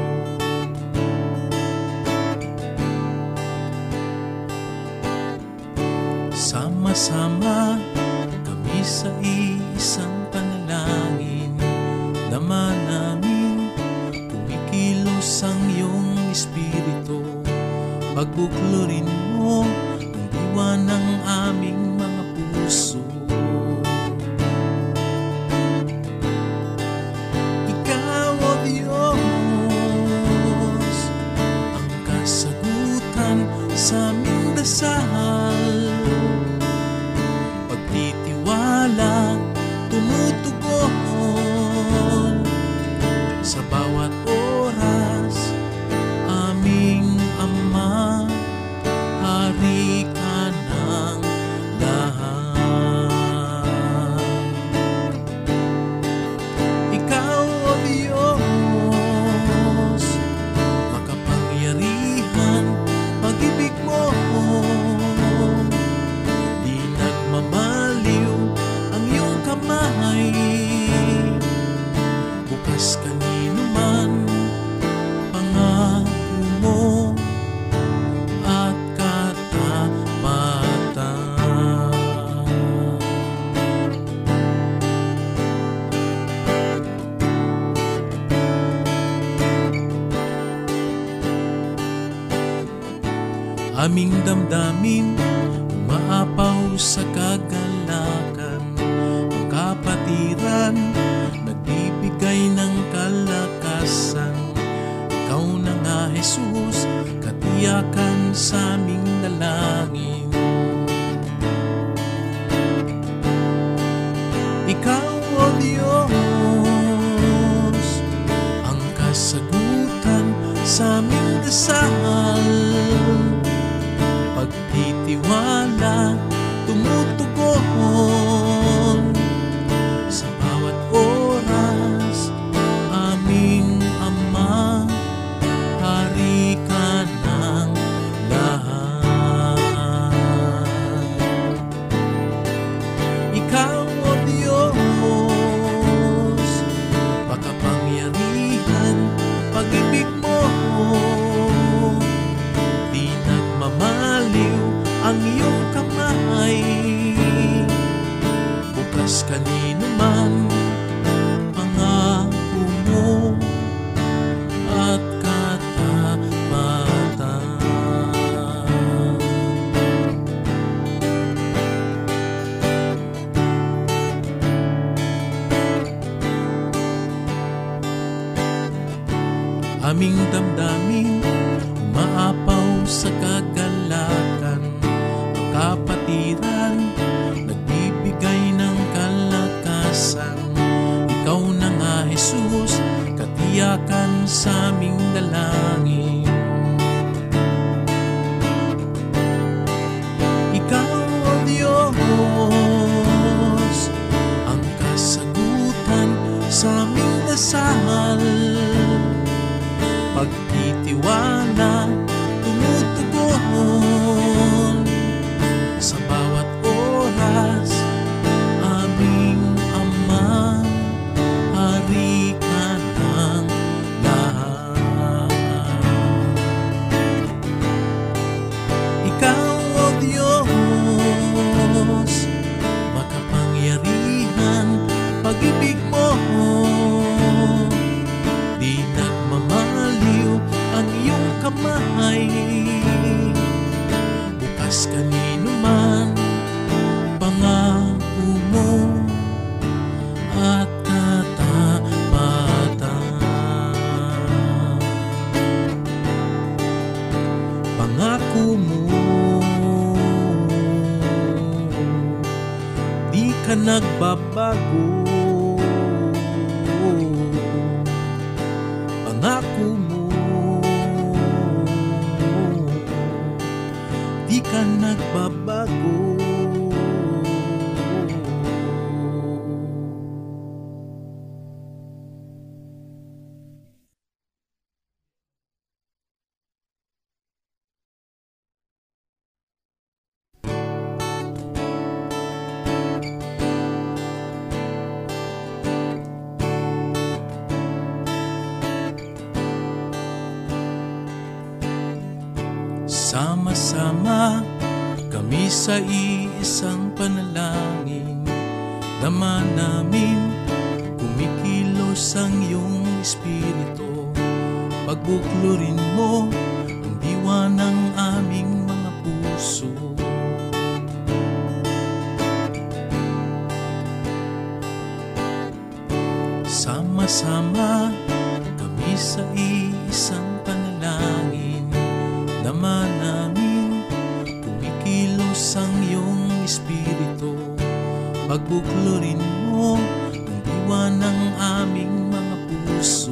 Sama-sama kami sa iisang panalangin. Dama namin kumikilos ang iyong espiritu. Pagbuklurin mo ang diwa ng aming mga puso. Ikaw, O Diyos, ang kasagutan sa aming dasal. Pagtitiwala, tumutugon sa bawat oras. Aming Ama, Hari ka ng lahat. Ikaw, O Diyos, makapangyarihan, pag-ibig mo di nagmamaliw ang iyong kamay. Bukas kanino man pangako mo at katapatan. Aming damdamin umaapaw sa kagalakan. Ang kapatiran nagbibigay ng kalakasan. Ikaw na nga, Jesus, katiyakan sa aming dalangin. Ikaw, O Diyos, ang kasagutan sa aming dasal. Pagtitiwala, tumutugon sa bawat oras. Aming Ama, Hari ka ng lahat. Ikaw, O Diyos, makapangyarihan, pag-ibig mo di nagmamaliw ang iyong kamay. Bukas kanino man pangako mo at katapatan. Aming damdamin umaapaw sa kagalakan. Ang kapatiran nagbibigay ng kalakasan. Ikaw na nga, Jesus, katiyakan sa aming dalangin. Ikaw, O Diyos, ang kasagutan sa aming dasal. Pagtitiwala, tumutugon sa bawat oras. Aming Ama, Hari ka ng lahat. Ikaw, O Diyos, makapangyarihan, pag-ibig mo di nagmamaliw ang iyong kamay. Bukas kanino man pangako mo at katapatan. Pangako mo di ka nagbabago. Pangako mo di ka nagbabago. Sama-sama kami sa iisang panalangin. Dama namin kumikilos ang iyong espiritu. Pagbuklurin mo ang diwa ng aming mga puso. Sama-sama kami sa iisang panalangin. Dama namin kumikilos ang iyong espiritu. Pagbuklurin mo ang diwa ng aming mga puso.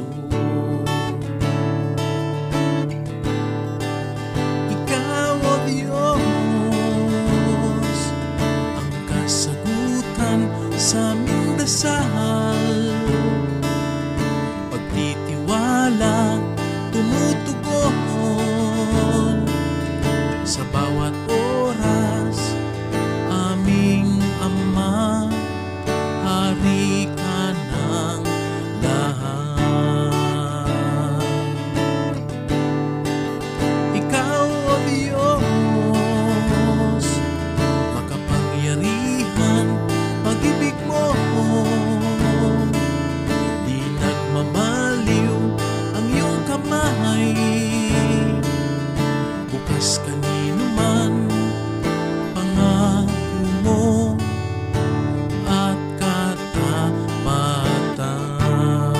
Ikaw, O Diyos, ang kasagutan sa aming dasal. Pagtitiwala, tumutugon sa bawat oras. Aming Ama, Hari ka ng lahat. Ikaw, O Diyos, makapangyarihan, pag-ibig mo di nagmamaliw ang iyong kamay. Bukas kanino man pangako mo at katapatan.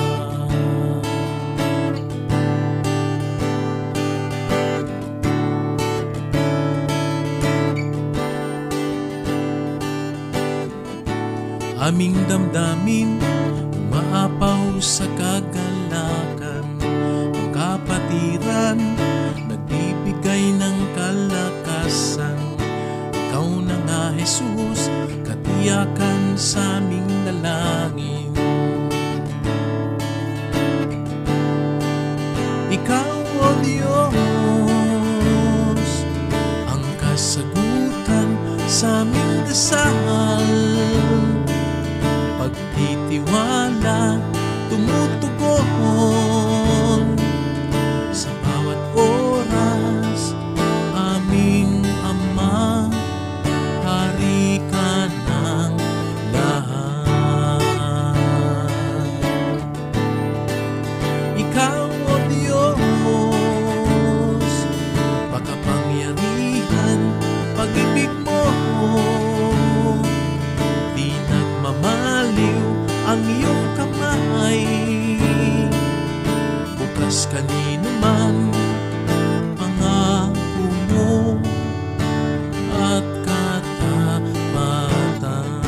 Aming damdamin umaapaw sa kagalakan. Ang kapatiran nagbibigay ng kalakasan. Ikaw na nga, Jesus, katiyakan sa aming dalangin. Ikaw, O Diyos, ang kasagutan sa aming dasal. Pagtitiwala, tumutugon sa bawat oras. Aming Ama, Hari ka ng lahat. Ikaw, O Diyos, makapangyarihan, pag-ibig mo di nagmamaliw ang iyong kamay. Bukas kanino man pangako mo at katapatan.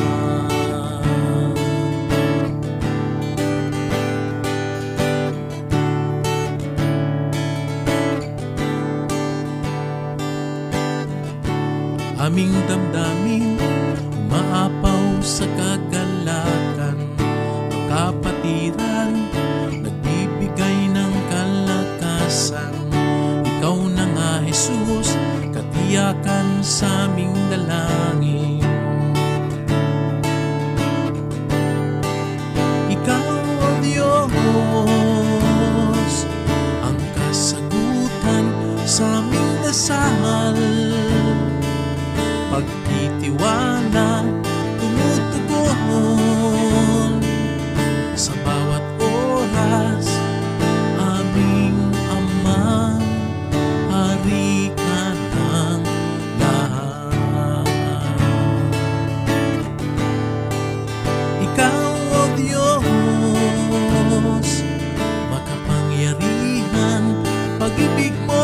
Aming damdamin umaapaw sa kagalakan. Ang kapatiran nagbibigay ng kalakasan. Ikaw na nga, Jesus, katiyakan sa aming dalangin. Ikaw, O Diyos, ang kasagutan sa aming dasal. Pagtitiwala, tumutugon sa bawat oras. Aming Ama, Hari ka ng lahat. Ikaw, O Diyos, makapangyarihan, pag-ibig mo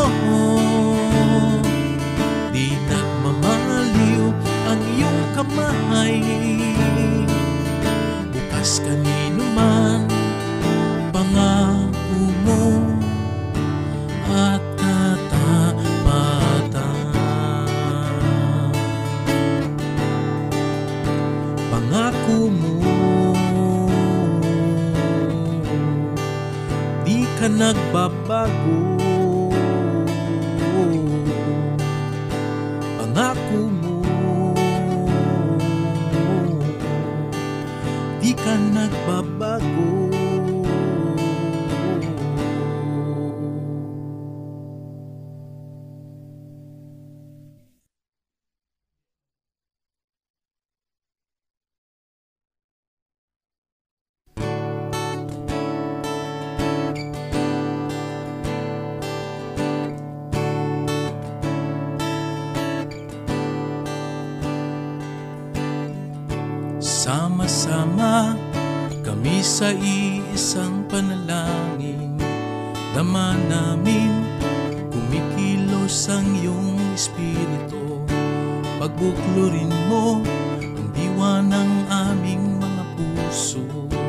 di nagmamaliw ang iyong kamay. Bukas kanino man pangako mo at katapatan. Pangako mo di ka nagbabago. Pangako mo di ka nagbabago. Sama-sama kami sa iisang panalangin. Dama namin kumikilos ang iyong espiritu. Pagbuklurin mo ang diwa ng aming mga puso.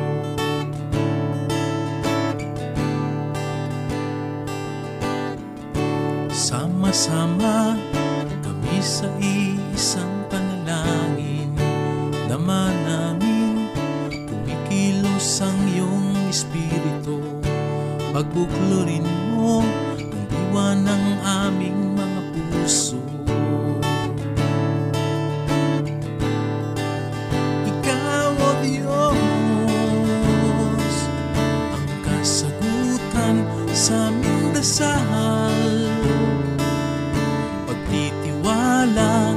Sama-sama kami sa isang panalangin. Dama namin kumikilos ang iyong espiritu. Pagbuklurin mo ang diwa ng aming mga puso. Ikaw, O Diyos, ang kasagutan sa aming dasal. Pagtitiwala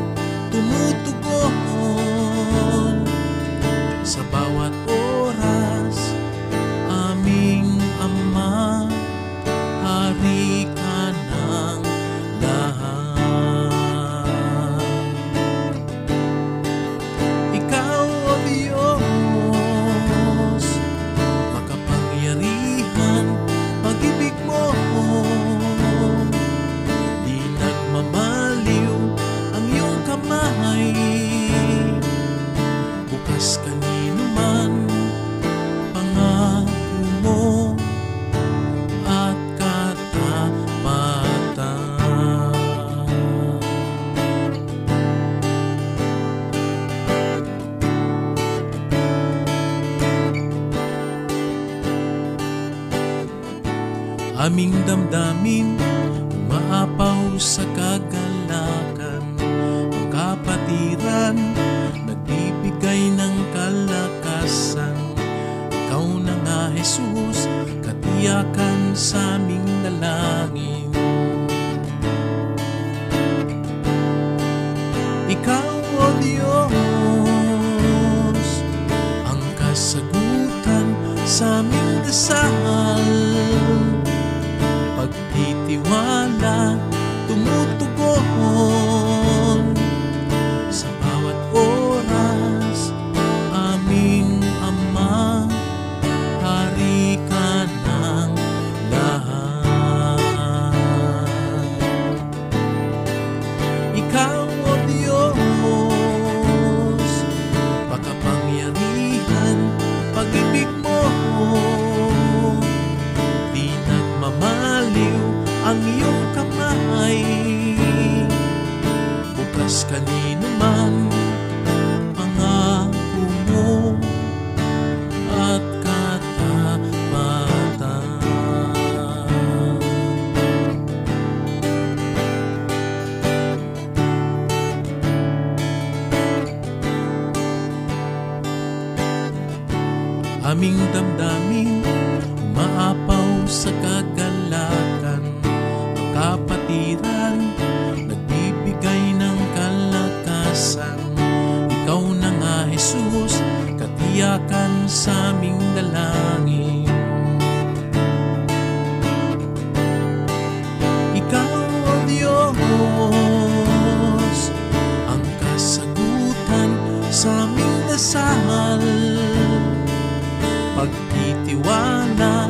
tumutugon sa bawat oras. Aming Ama, Hari ka ng lahat. Ikaw, O Diyos, makapangyarihan, pag-ibig mo di nagmamaliw ang iyong kamay. Bukas kanino man pangako mo at katapatan. Aming damdamin umaapaw sa kagalakan. Ang kapatiran nagbibigay ng kalakasan. Ikaw na nga, Jesus, katiyakan sa aming dalangin. Ikaw, O Diyos, ang kasagutan sa aming dasal. Pagtitiwala tumutugon sa bawat oras. Aming Ama, Hari ka ng lahat. Ikaw, O Diyos, makapangyarihan, pag-ibig mo di nagmamaliw ang iyong kamay. Bukas kanino man pangako mo at katapatan. Aming damdamin umaapaw sa kagalakan. Ang kapatiran nagbibigay ng kalakasan. Ikaw na nga, Jesus, katiyakan sa aming dalangin. Ikaw, O Diyos, ang kasagutan sa aming dasal. Pagtitiwala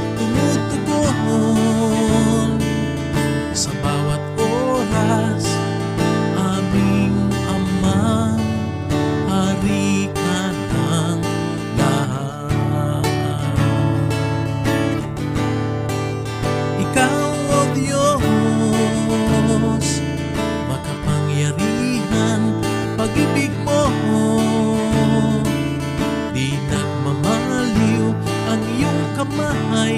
tumutugon sa bawat oras. Aming Ama, Hari ka ng lahat. Ikaw, O Diyos, makapangyarihan, pag-ibig mo di nagmamaliw ang iyong kamay.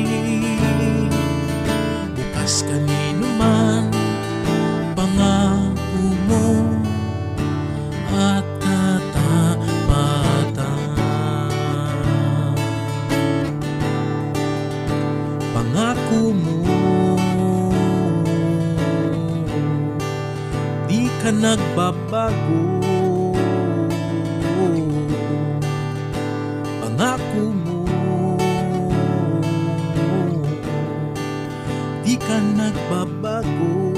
Bukas kanino man pangako mo at katapatan. Pangako mo di ka nagbabago. Pangako mo di ka nagbabago.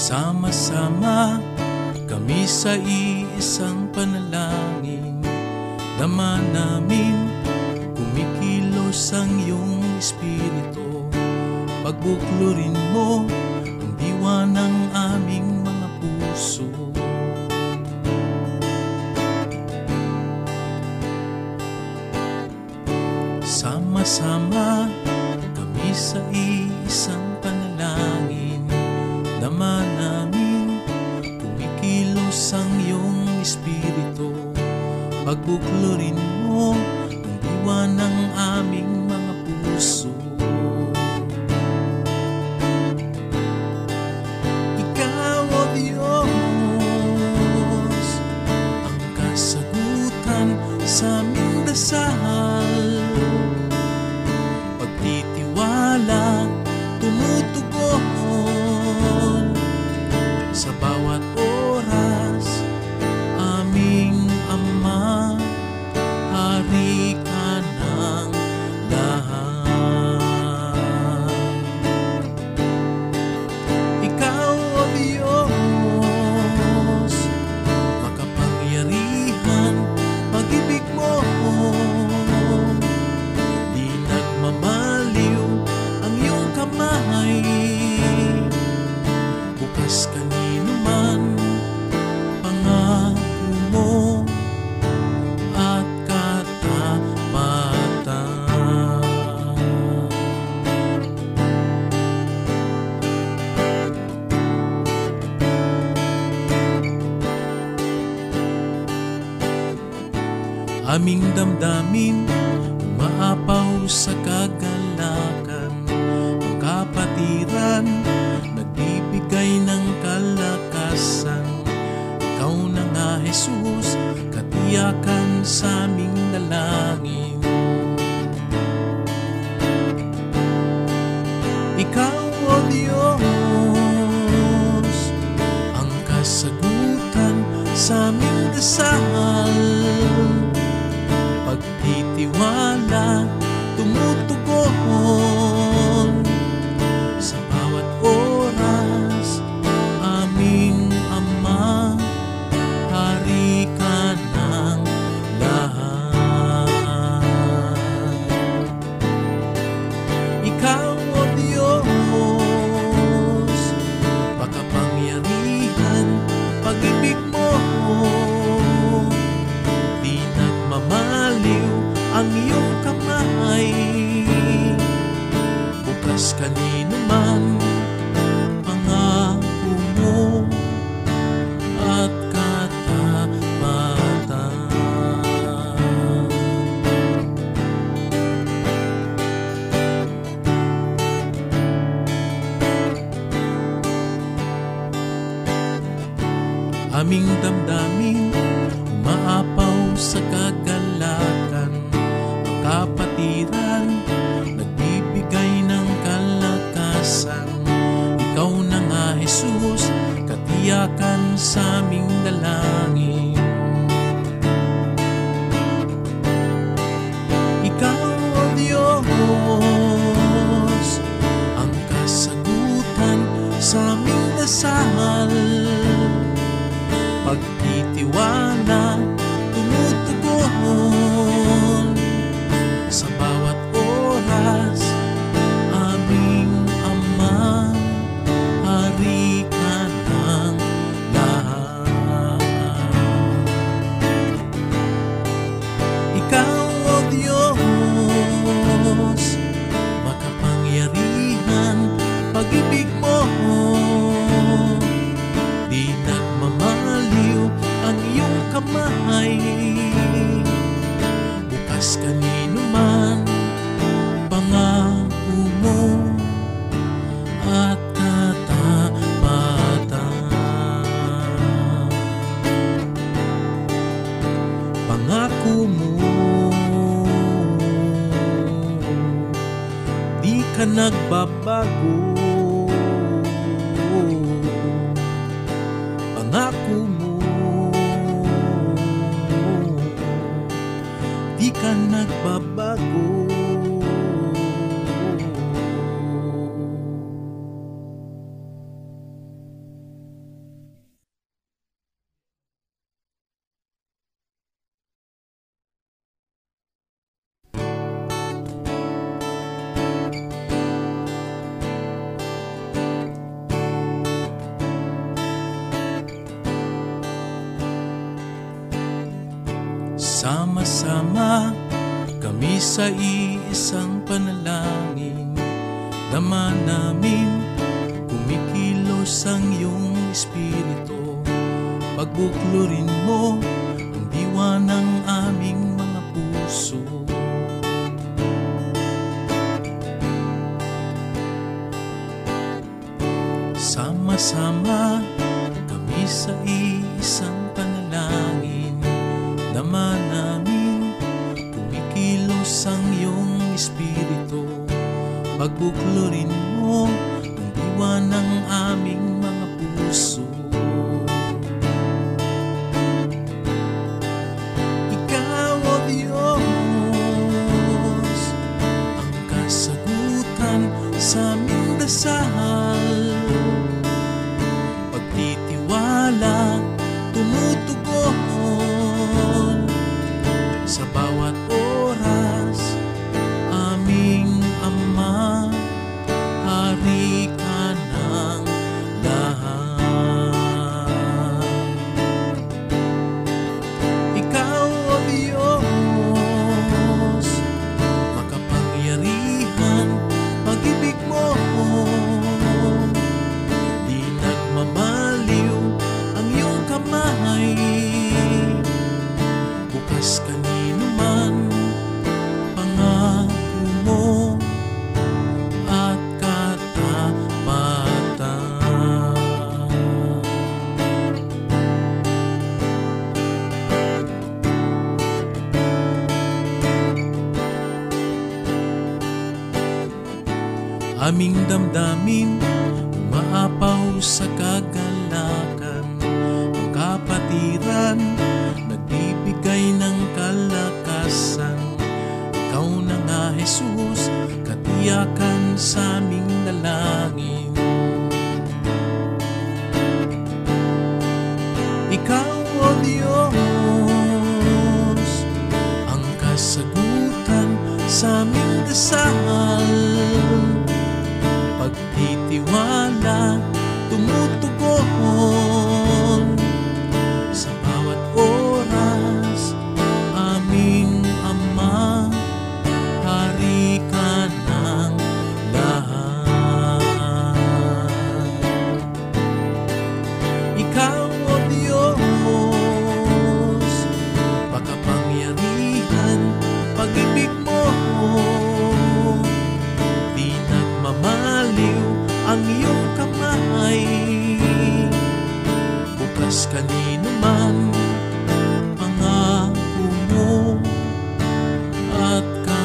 Sama-sama kami sa iisang panalangin. Dama namin kumikilos ang iyong espiritu. Pagbuklurin mo ang diwa ng aming mga puso. Sama-sama kami sa iisang panalangin. Dama namin kumikilos ang iyong espiritu. Pagbuklurin mo ang diwa ng aming mga puso. Ikaw, O Diyos, ang kasagutan sa aming dasal. Pagtitiwala, tumutugon sa bawat oras. Aming Ama, Hari ka ng lahat. Ikaw, O Diyos, makapangyarihan, pag-ibig mo di nagmamaliw ang iyong kamay. Bukas kanino man pangako mo at katapatan. Aming damdamin umaapaw sa kagalakan. Ang kapatiran nagbibigay ng kalakasan. Ikaw na nga, Jesus, katiyakan sa aming dalangin. Ikaw, O Diyos, ang kasagutan sa aming dasal. Pagtitiwala, tumutugon sa bawat oras. Aming Ama, Hari ka ng lahat. Ikaw, O Diyos, makapangyarihan, pag-ibig mo di nagmamaliw ang iyong kamay. Bukas kanino man pangako mo at katapatan. Aming damdamin umaapaw sa kagalakan. Ang kapatiran nagbibigay ng kalakasan. Ikaw na nga, Jesus, katiyakan sa aming dalangin. Ikaw, O Diyos, ang kasagutan sa aming dasal. Pagtitiwala, tumutugon sa bawat oras. Aming Ama, Hari ka ng lahat. Ikaw, O Diyos, makapangyarihan, pag-ibig mo di nagmamaliw ang iyong kamay. Bukas kanino man pangako mo at katapatan. Pangako mo di ka nagbabago. Pangako mo di ka nagbabago. Sama-sama kami sa iisang panalangin. Dama namin kumikilos ang iyong espiritu. Pagbuklurin mo ang diwa ng aming mga puso. Sama-sama kami sa isang panalangin. Dama namin kumikilos ang iyong espiritu. Pagbuklurin mo ang diwa ng aming mga puso. Ikaw, O Diyos, ang kasagutan sa aming dasal. Pagtitiwala, tumutugon sa bawat oras. Aming Ama, Hari ka ng lahat. Ikaw, O Diyos, makapangyarihan, pag-ibig mo di nagmamaliw ang iyong kamay. Bukas kanino man pangako mo at katapatan. Aming damdamin umaapaw sa kagalakan. Ang kapatiran nagbibigay ng kalakasan. Ikaw na nga, Jesus, katiyakan sa aming dalangin. Ikaw, O Diyos, ang kasagutan sa aming dasal. Pagtitiwala, tumutugon sa bawat oras. Aming Ama, Hari ka ng lahat. Ikaw, O Diyos, makapangyarihan, pag-ibig mo di nagmamaliw ang iyong kamay. Bukas kanino man pangako mo at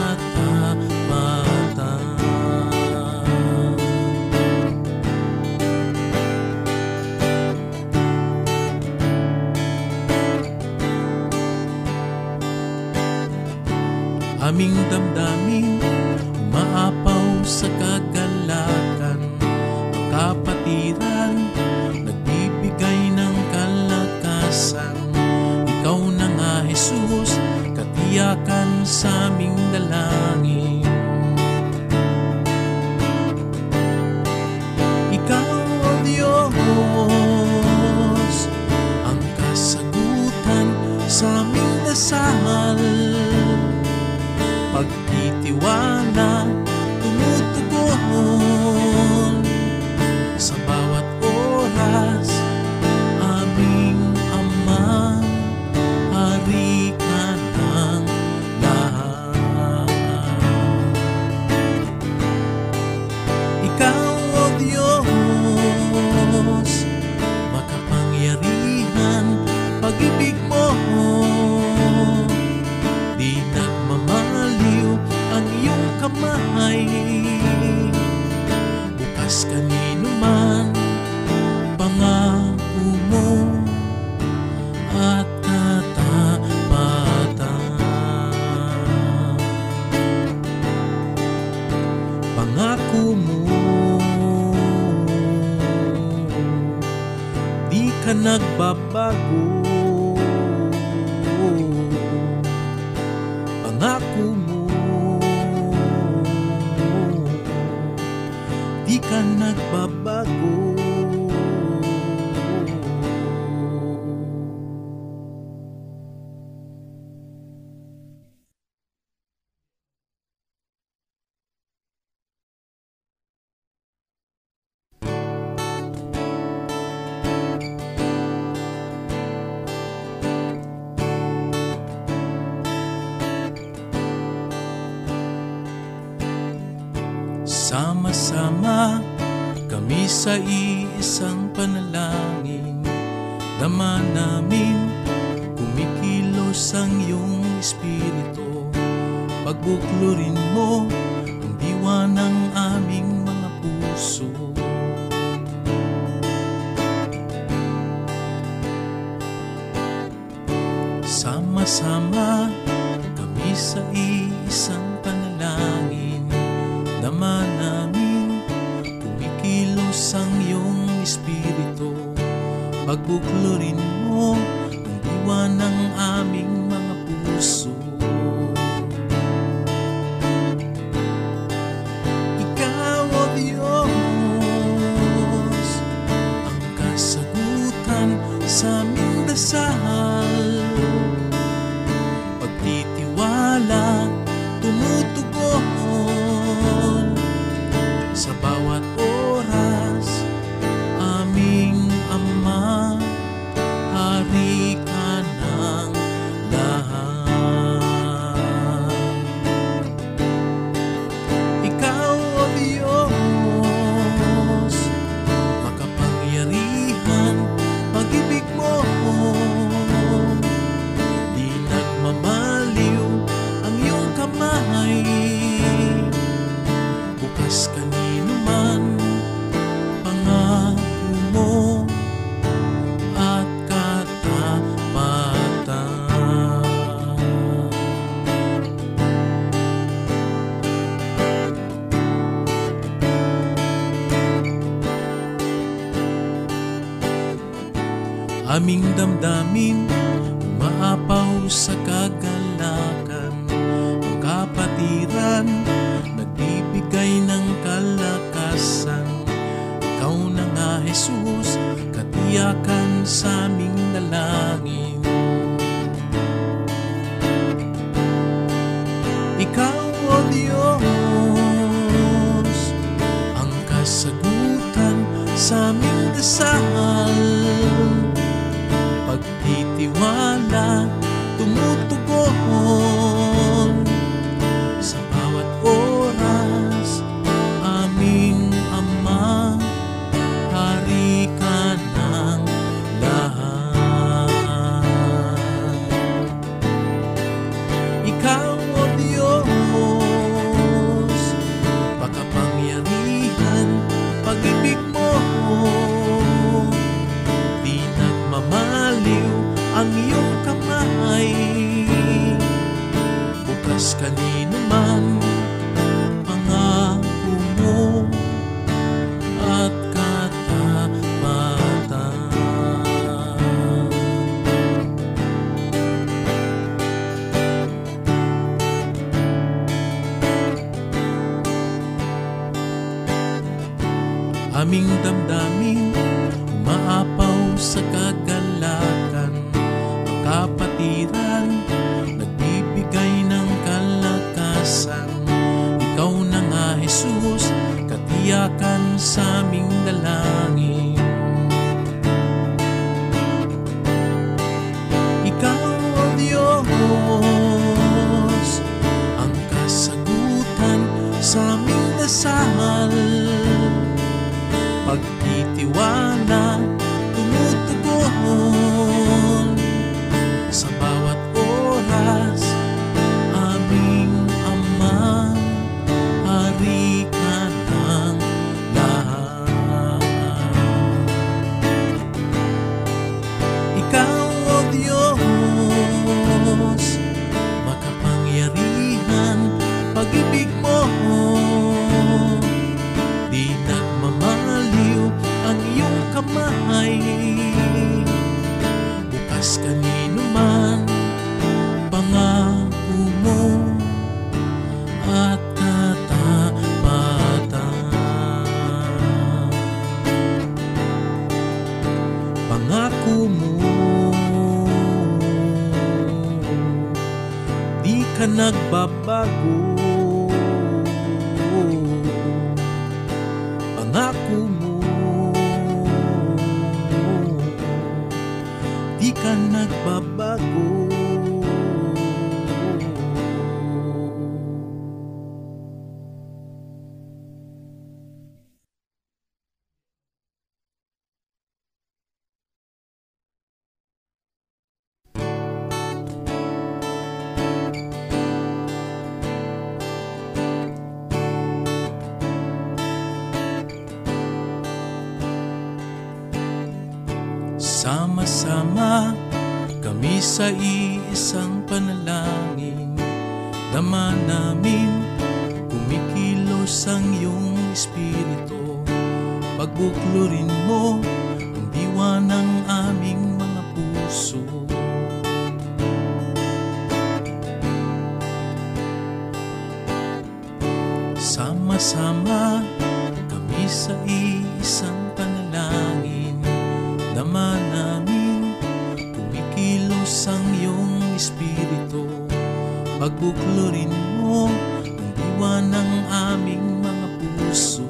katapatan. Aming damdamin umaapaw sa kagalakan. Ang kapatiran nagbibigay ng kalakasan. Ikaw na nga, Jesus, katiyakan sa aming dalangin. Ikaw, O Diyos, ang kasagutan sa aming dasal. Pagtitiwala, tumutugon sa bawat oras. Aming Ama, Hari ka ng lahat. Ikaw, O Diyos, makapangyarihan, pag-ibig mo di nagmamaliw ang iyong kamay. Bukas kanino man pangako mo at katapatan. Pangako mo di ka nagbabago. Pangako mo di ka nagbabago. Sama-sama kami sa iisang panalangin. Dama namin kumikilos ang iyong espiritu. Pagbuklurin mo ang diwa ng aming mga puso. Sama-sama kami sa isang panalangin. Dama namin kumikilos ang iyong espiritu. Pagbuklurin mo ang diwa ng aming mga puso. Ikaw, O Diyos, ang kasagutan sa aming dasal. Pagtitiwala tumutugon sa bawat oras. Aming Ama, Hari ka ng lahat. Ikaw, O Diyos, makapangyarihan, pag-ibig mo di nagmamaliw ang iyong kamay. Bukas kanino man pangako mo at katapatan. Aming damdamin umaapaw sa kagalakan. Ang kapatiran nagbibigay ng kalakasan. Ikaw na nga, Jesus, katiyakan sa aming dalangin. Ikaw, O Diyos, ang kasagutan sa aming dasal. Pagtitiwala tumutugon sa bawat oras. Aming Ama, Hari ka ng lahat. Ikaw, O Diyos, makapangyarihan, pag-ibig mo di nagmamaliw ang iyong kamay. Bukas kanino man pangako mo at katapatan. Aming damdamin umaapaw sa kagalakan. Ang kapatiran nagbibigay ng kalakasan. Ikaw na nga, Jesus, katiyakan sa aming dalangin. Ikaw, O Diyos, ang kasagutan sa aming dasal. Pagtitiwala tumutugon sa bawat oras. Aming Ama, Hari ka ng lahat. Ikaw, O Diyos, makapangyarihan, pag-ibig mo di nagmamaliw ang iyong kamay. Bukas kanino man pangako mo at katapatan. Pangako mo di ka nagbabago. Pangako mo di ka nagbabago. Sama-sama kami sa iisang panalangin. Dama namin kumikilos ang iyong espiritu. Pagbuklurin mo ang diwa ng aming mga puso. Sama-sama kami sa iisang panalangin. Dama namin kumikilos ang iyong espiritu. Pagbuklurin mo ang diwa ng aming mga puso.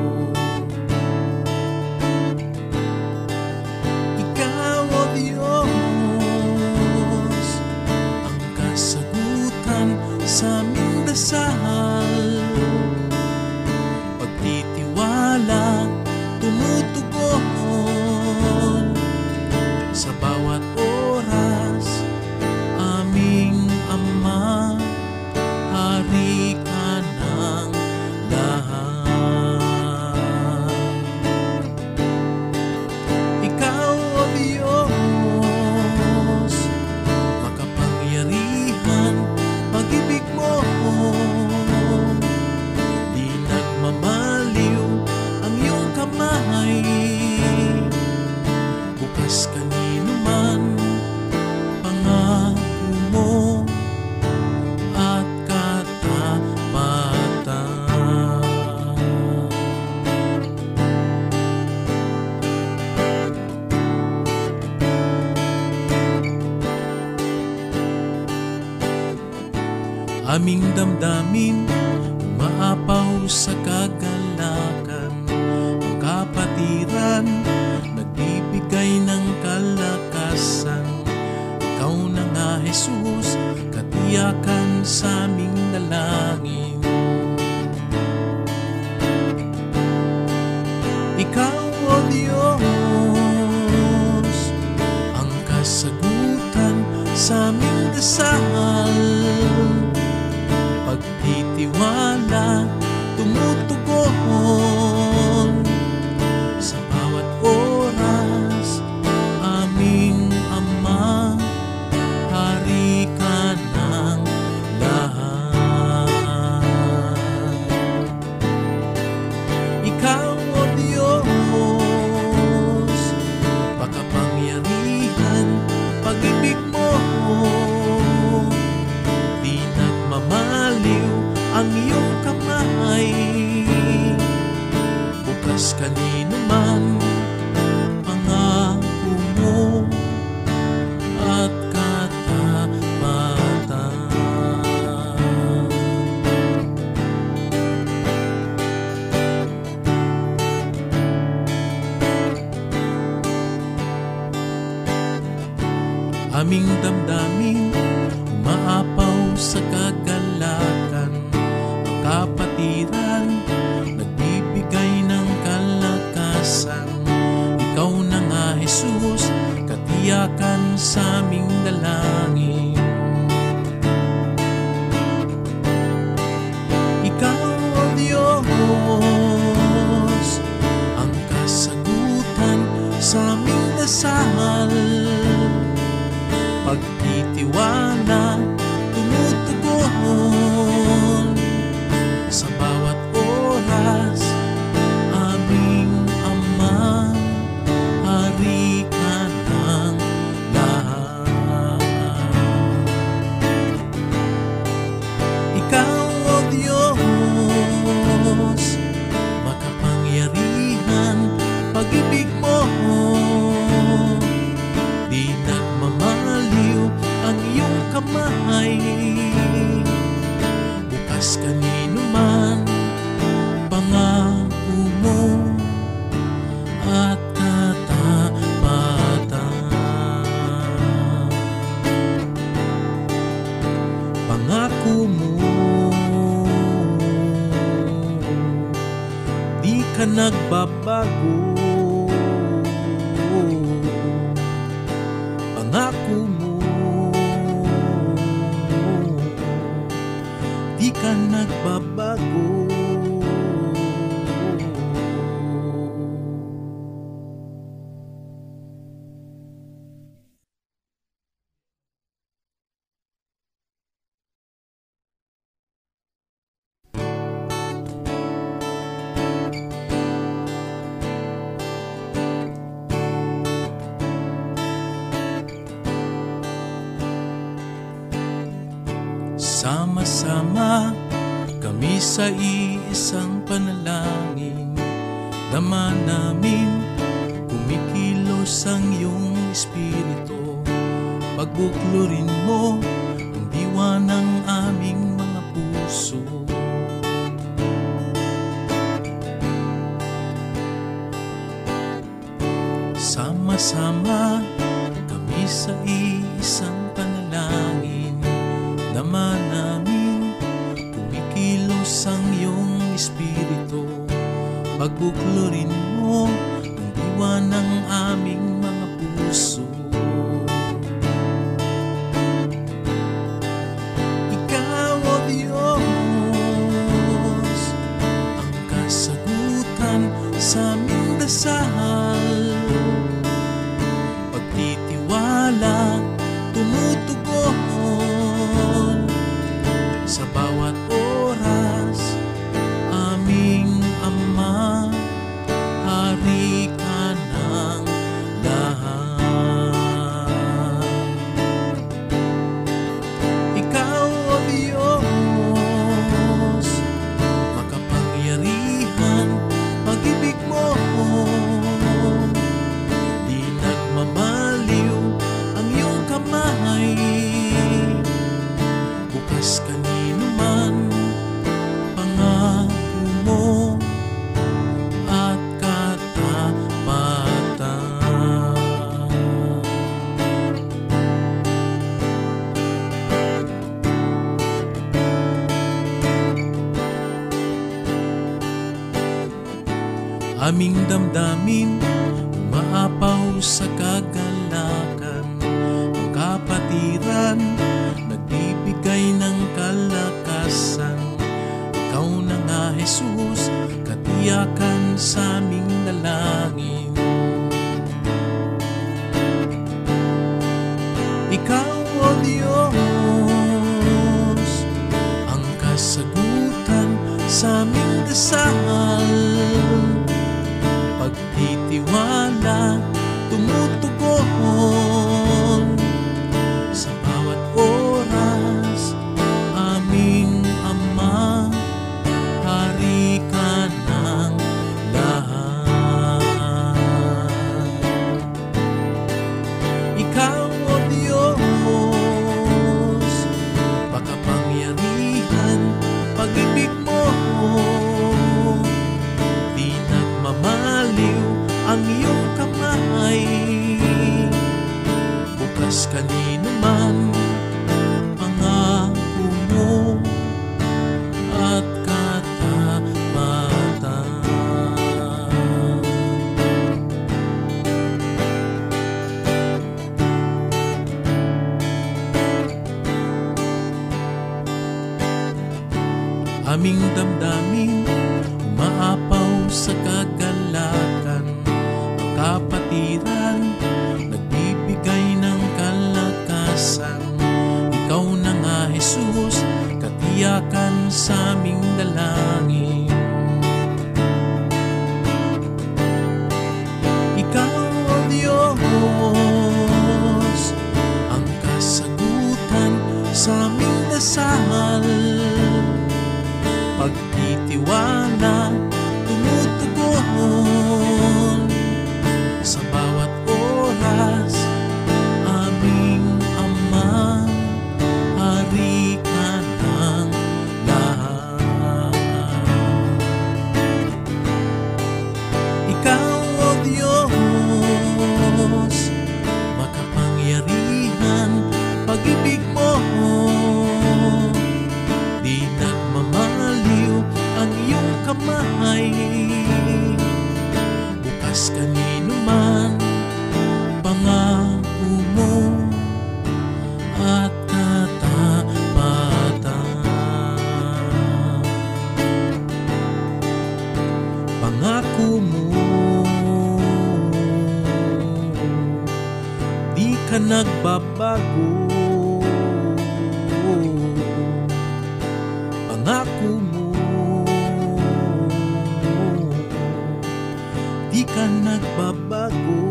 Ikaw, O Diyos, ang kasagutan sa aming dasal. Pagtitiwala tumutugon sa bawat oras. Aming Ama, Hari ka ng lahat. Ikaw, O Diyos, makapangyarihan, pag-ibig mo di nagmamaliw ang iyong kamay. Bukas kanino man pangako mo at katapatan. Aming damdamin umaapaw sa kagalakan. Ang kapatiran nagbibigay ng kalakasan. Ikaw na nga, Jesus, katiyakan sa aming dalangin. Ikaw, O Diyos, ang kasagutan sa aming dasal. Pagtitiwala tumutugon sa bawat oras. Aming Ama, Hari ka ng lahat. Ikaw, O Diyos, makapangyarihan, pag-ibig mo di nagmamaliw ang iyong kamay. Bukas kanino man pangako mo at katapatan. Aming damdamin umaapaw sa kagalakan. Ang kapatiran nagbibigay ng kalakasan. Ikaw na nga, Jesus, katiyakan sa aming dalangin. Ikaw, O Diyos, ang kasagutan sa aming dasal. Pagtitiwala tumutugon sa bawat oras. Aming Ama, Hari ka ng lahat. Ikaw, O Diyos, makapangyarihan, pag-ibig mo di nagmamaliw ang iyong kamay. Bukas kanino man pangako mo at katapatan. Pangako mo di ka nagbabago. Pangako mo di ka nagbabago. Sama-sama kami sa iisang panalangin. Dama namin kumikilos ang iyong espiritu. Pagbuklurin mo ang diwa ng aming mga puso. Sama-sama kami sa iisang panalangin. Dama namin kumikilos ang iyong espiritu. Pagbuklurin mo ang diwa ng aming mga puso. Ikaw, O Diyos, ang kasagutan sa aming dasal. Pagtitiwala tumutugon sa bawat oras. Aming Ama, Hari ka ng lahat. Ikaw, O Diyos, makapangyarihan, pag-ibig mo di nagmamaliw ang iyong kamay. Bukas kanino man pangako mo at katapatan. Aming damdamin umaapaw sa kagalakan. Ang kapatiran nagbibigay ng kalakasan. Ikaw na nga, Jesus, katiyakan sa aming dalangin. Ikaw, O Diyos, ang kasagutan sa aming dasal. Pagtitiwala tumutugon sa bawat oras. Aming Ama, Hari ka ng lahat. Ikaw, O Diyos, makapangyarihan, pag-ibig mo di nagmamaliw ang iyong kamay. Bukas kanino man pangako mo at katapatan. Aming damdamin umaapaw sa kagalakan. Ang kapatiran nagbibigay ng kalakasan. Ikaw na nga, Jesus, katiyakan sa aming dalangin. Ikaw, O Diyos, ang kasagutan sa aming dasal. Pagtitiwala tumutugon sa bawat oras. Aming Ama, Hari ka ng lahat. Ikaw, O Diyos, makapangyarihan, pag-ibig mo di nagmamaliw ang iyong kamay. Bukas kanino man pangako mo at katapatan. Pangako mo di ka nagbabago. Pangako mo di ka nagbabago.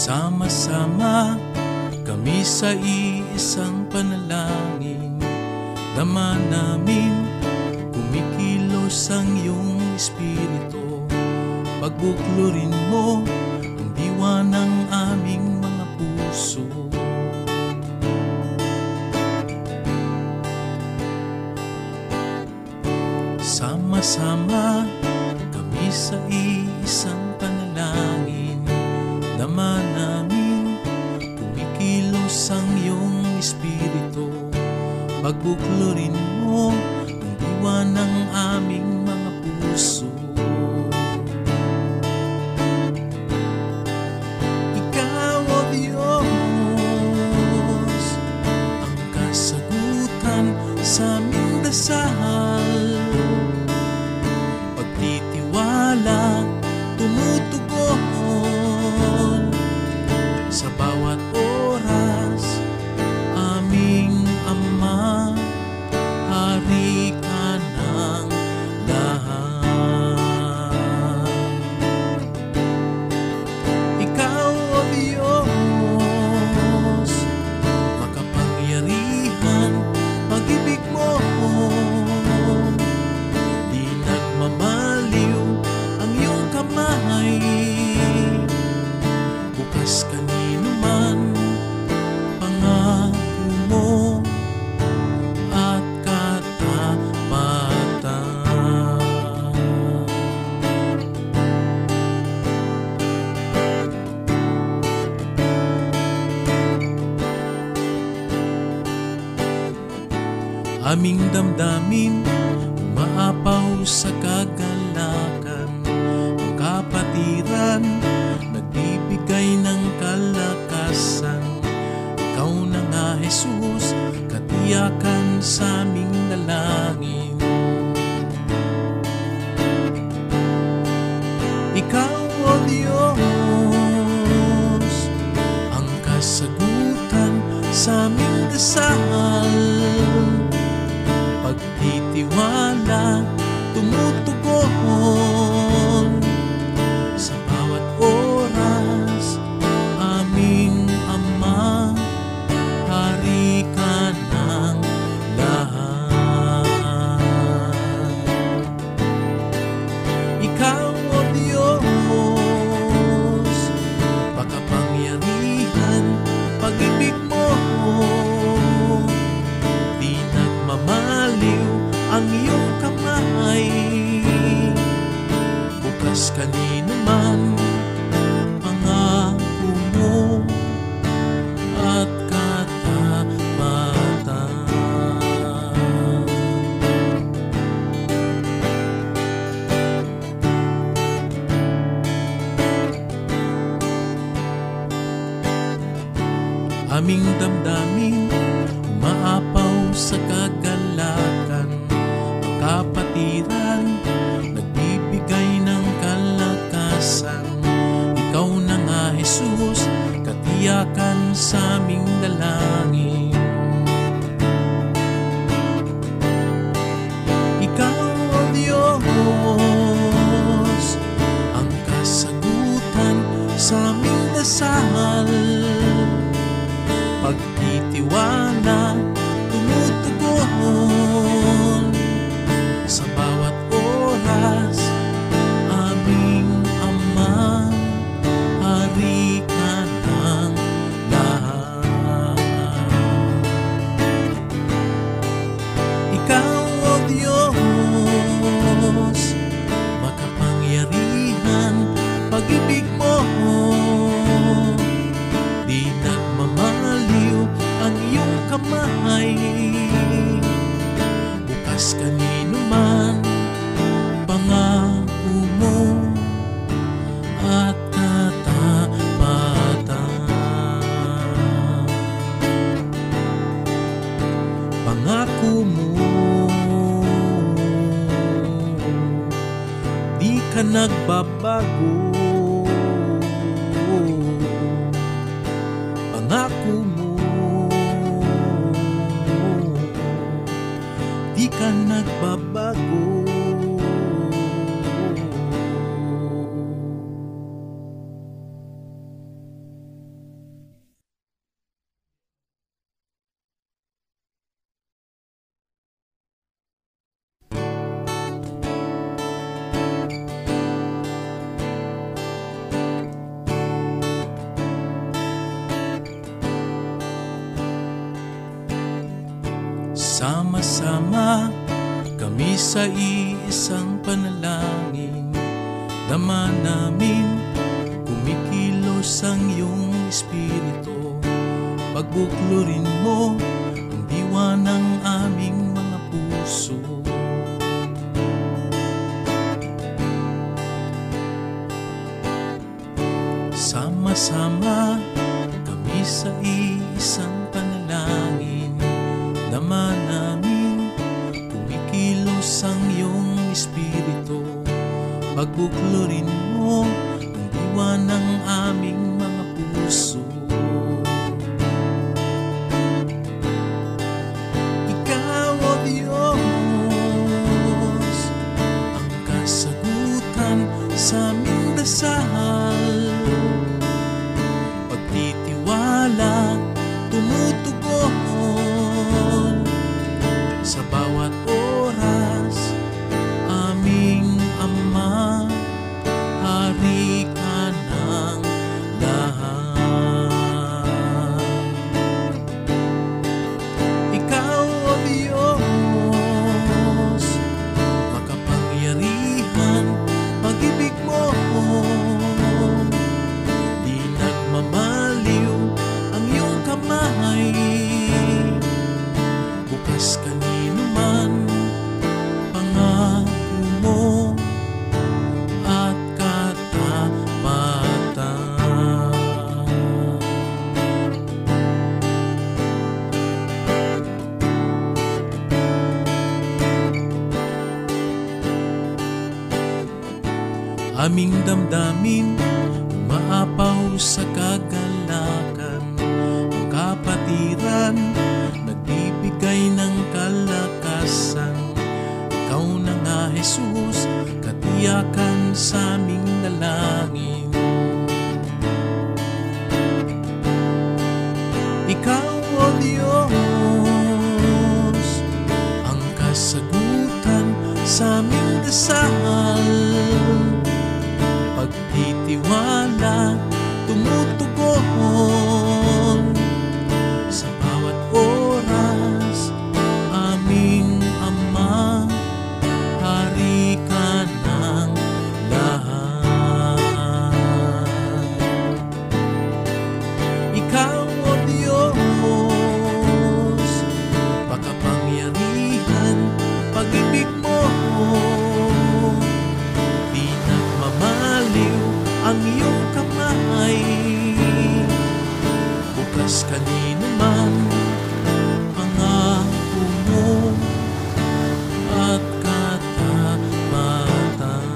Sama-sama kami sa iisang panalangin. Dama namin kumikilos ang iyong espiritu. Pagbuklurin mo ang diwa ng aming mga puso. Sama-sama kami sa isang panalangin. Dama namin kumikilos ang iyong espiritu. Pagbuklurin mo ang diwa ng aming mga puso. Ikaw, O Diyos, ang kasagutan sa aming dasal. Pagtitiwala tumutugon sa bawat oras. Aming Ama, Hari ka ng lahat. Ikaw, O Diyos, makapangyarihan, pag-ibig mo di nagmamaliw ang iyong kamay. Bukas kanino man pangako mo at katapatan. Aming damdamin umaapaw sa kagalakan. Ang kapatiran nagbibigay ng kalakasan. Ikaw na nga, Jesus, katiyakan sa aming dalangin. Ikaw, O Diyos, ang kasagutan sa aming dasal. Pagtitiwala tumutugon sa bawat oras. Aming Ama, Hari ka ng lahat. Ikaw, O Diyos, makapangyarihan, pag-ibig mo di nagmamaliw ang iyong kamay. Bukas kanino man pangako mo at katapatan. Aming damdamin umaapaw sa kagalakan. Ang kapatiran nagbibigay ng kalakasan. Ikaw na nga, Jesus, katiyakan sa aming dalangin. Ikaw, O Diyos, ang kasagutan sa aming dasal. Pagtitiwala tumutugon sa bawat oras. Aming Ama, Hari ka ng lahat. Ikaw, O Diyos, makapangyarihan, pag-ibig mo di nagmamaliw ang iyong kamay. Bukas kanino man pangako mo at katapatan. Pangako mo di ka nagbabago. Pangako mo di ka nagbabago. Sama-sama kami sa iisang panalangin. Dama namin kumikilos ang iyong espiritu. Pagbuklurin mo ang diwa ng aming mga puso. Sama-sama kami sa isang panalangin. Dama namin kumikilos ang iyong espiritu. Pagbuklurin mo ang diwa ng aming mga puso. Ikaw, O Diyos, ang kasagutan sa aming dasal. Pagtitiwala, tumutugon sa bawat oras. Aming Ama, Hari ka ng lahat. Ikaw, O Diyos, makapangyarihan, pag-ibig mo di nagmamaliw. Ang iyong kamay bukas kanino man, pangako mo at katapatan. Aming damdamin umaapaw sa kagalakan. Ang kapatiran nagbibigay ng kalakasan. Ikaw na nga, Jesus, katiyakan sa aming dalangin. Ikaw, O Diyos, ang kasagutan sa aming dasal. Pagtitiwala, tumutugon sa bawat oras. Aming Ama, Hari ka ng lahat. Ikaw, O Diyos, makapangyarihan, pag-ibig mo di nagmamaliw. Ang iyong kamay bukas kanino man, pangako mo at katapatan.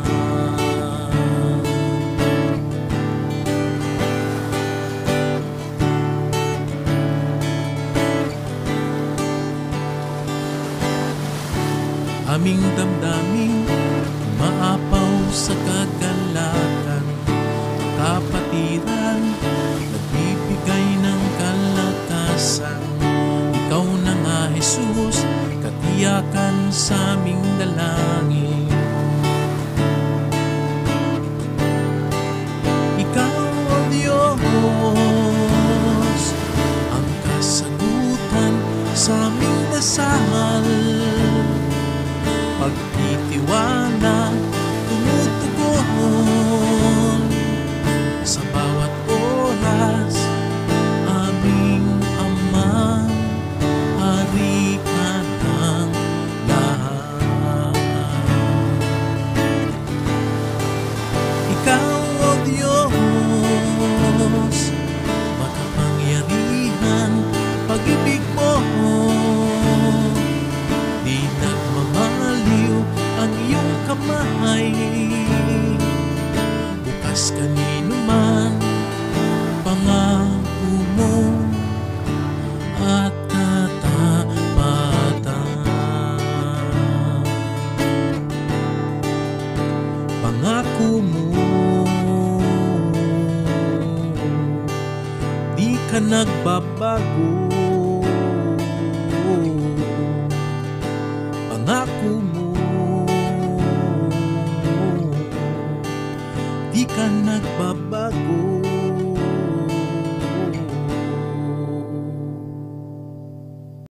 Aming damdamin umaapaw sa kagalakan. Kapatiran nagbibigay ng kalakasan. Ikaw na nga, Jesus, katiyakan sa aming dalangin. Ikaw, O Diyos, ang kasagutan sa aming dasal. Pagtitiwala, tumutugon sa bawat oras. Aming Ama, Hari ka ng lahat. Ikaw, O Diyos, makapangyarihan, pag-ibig mo di nagmamaliw. Ang iyong kamay bukas kanino man, pangako mo at katapatan. Pangako mo di ka nagbabago. Pangako mo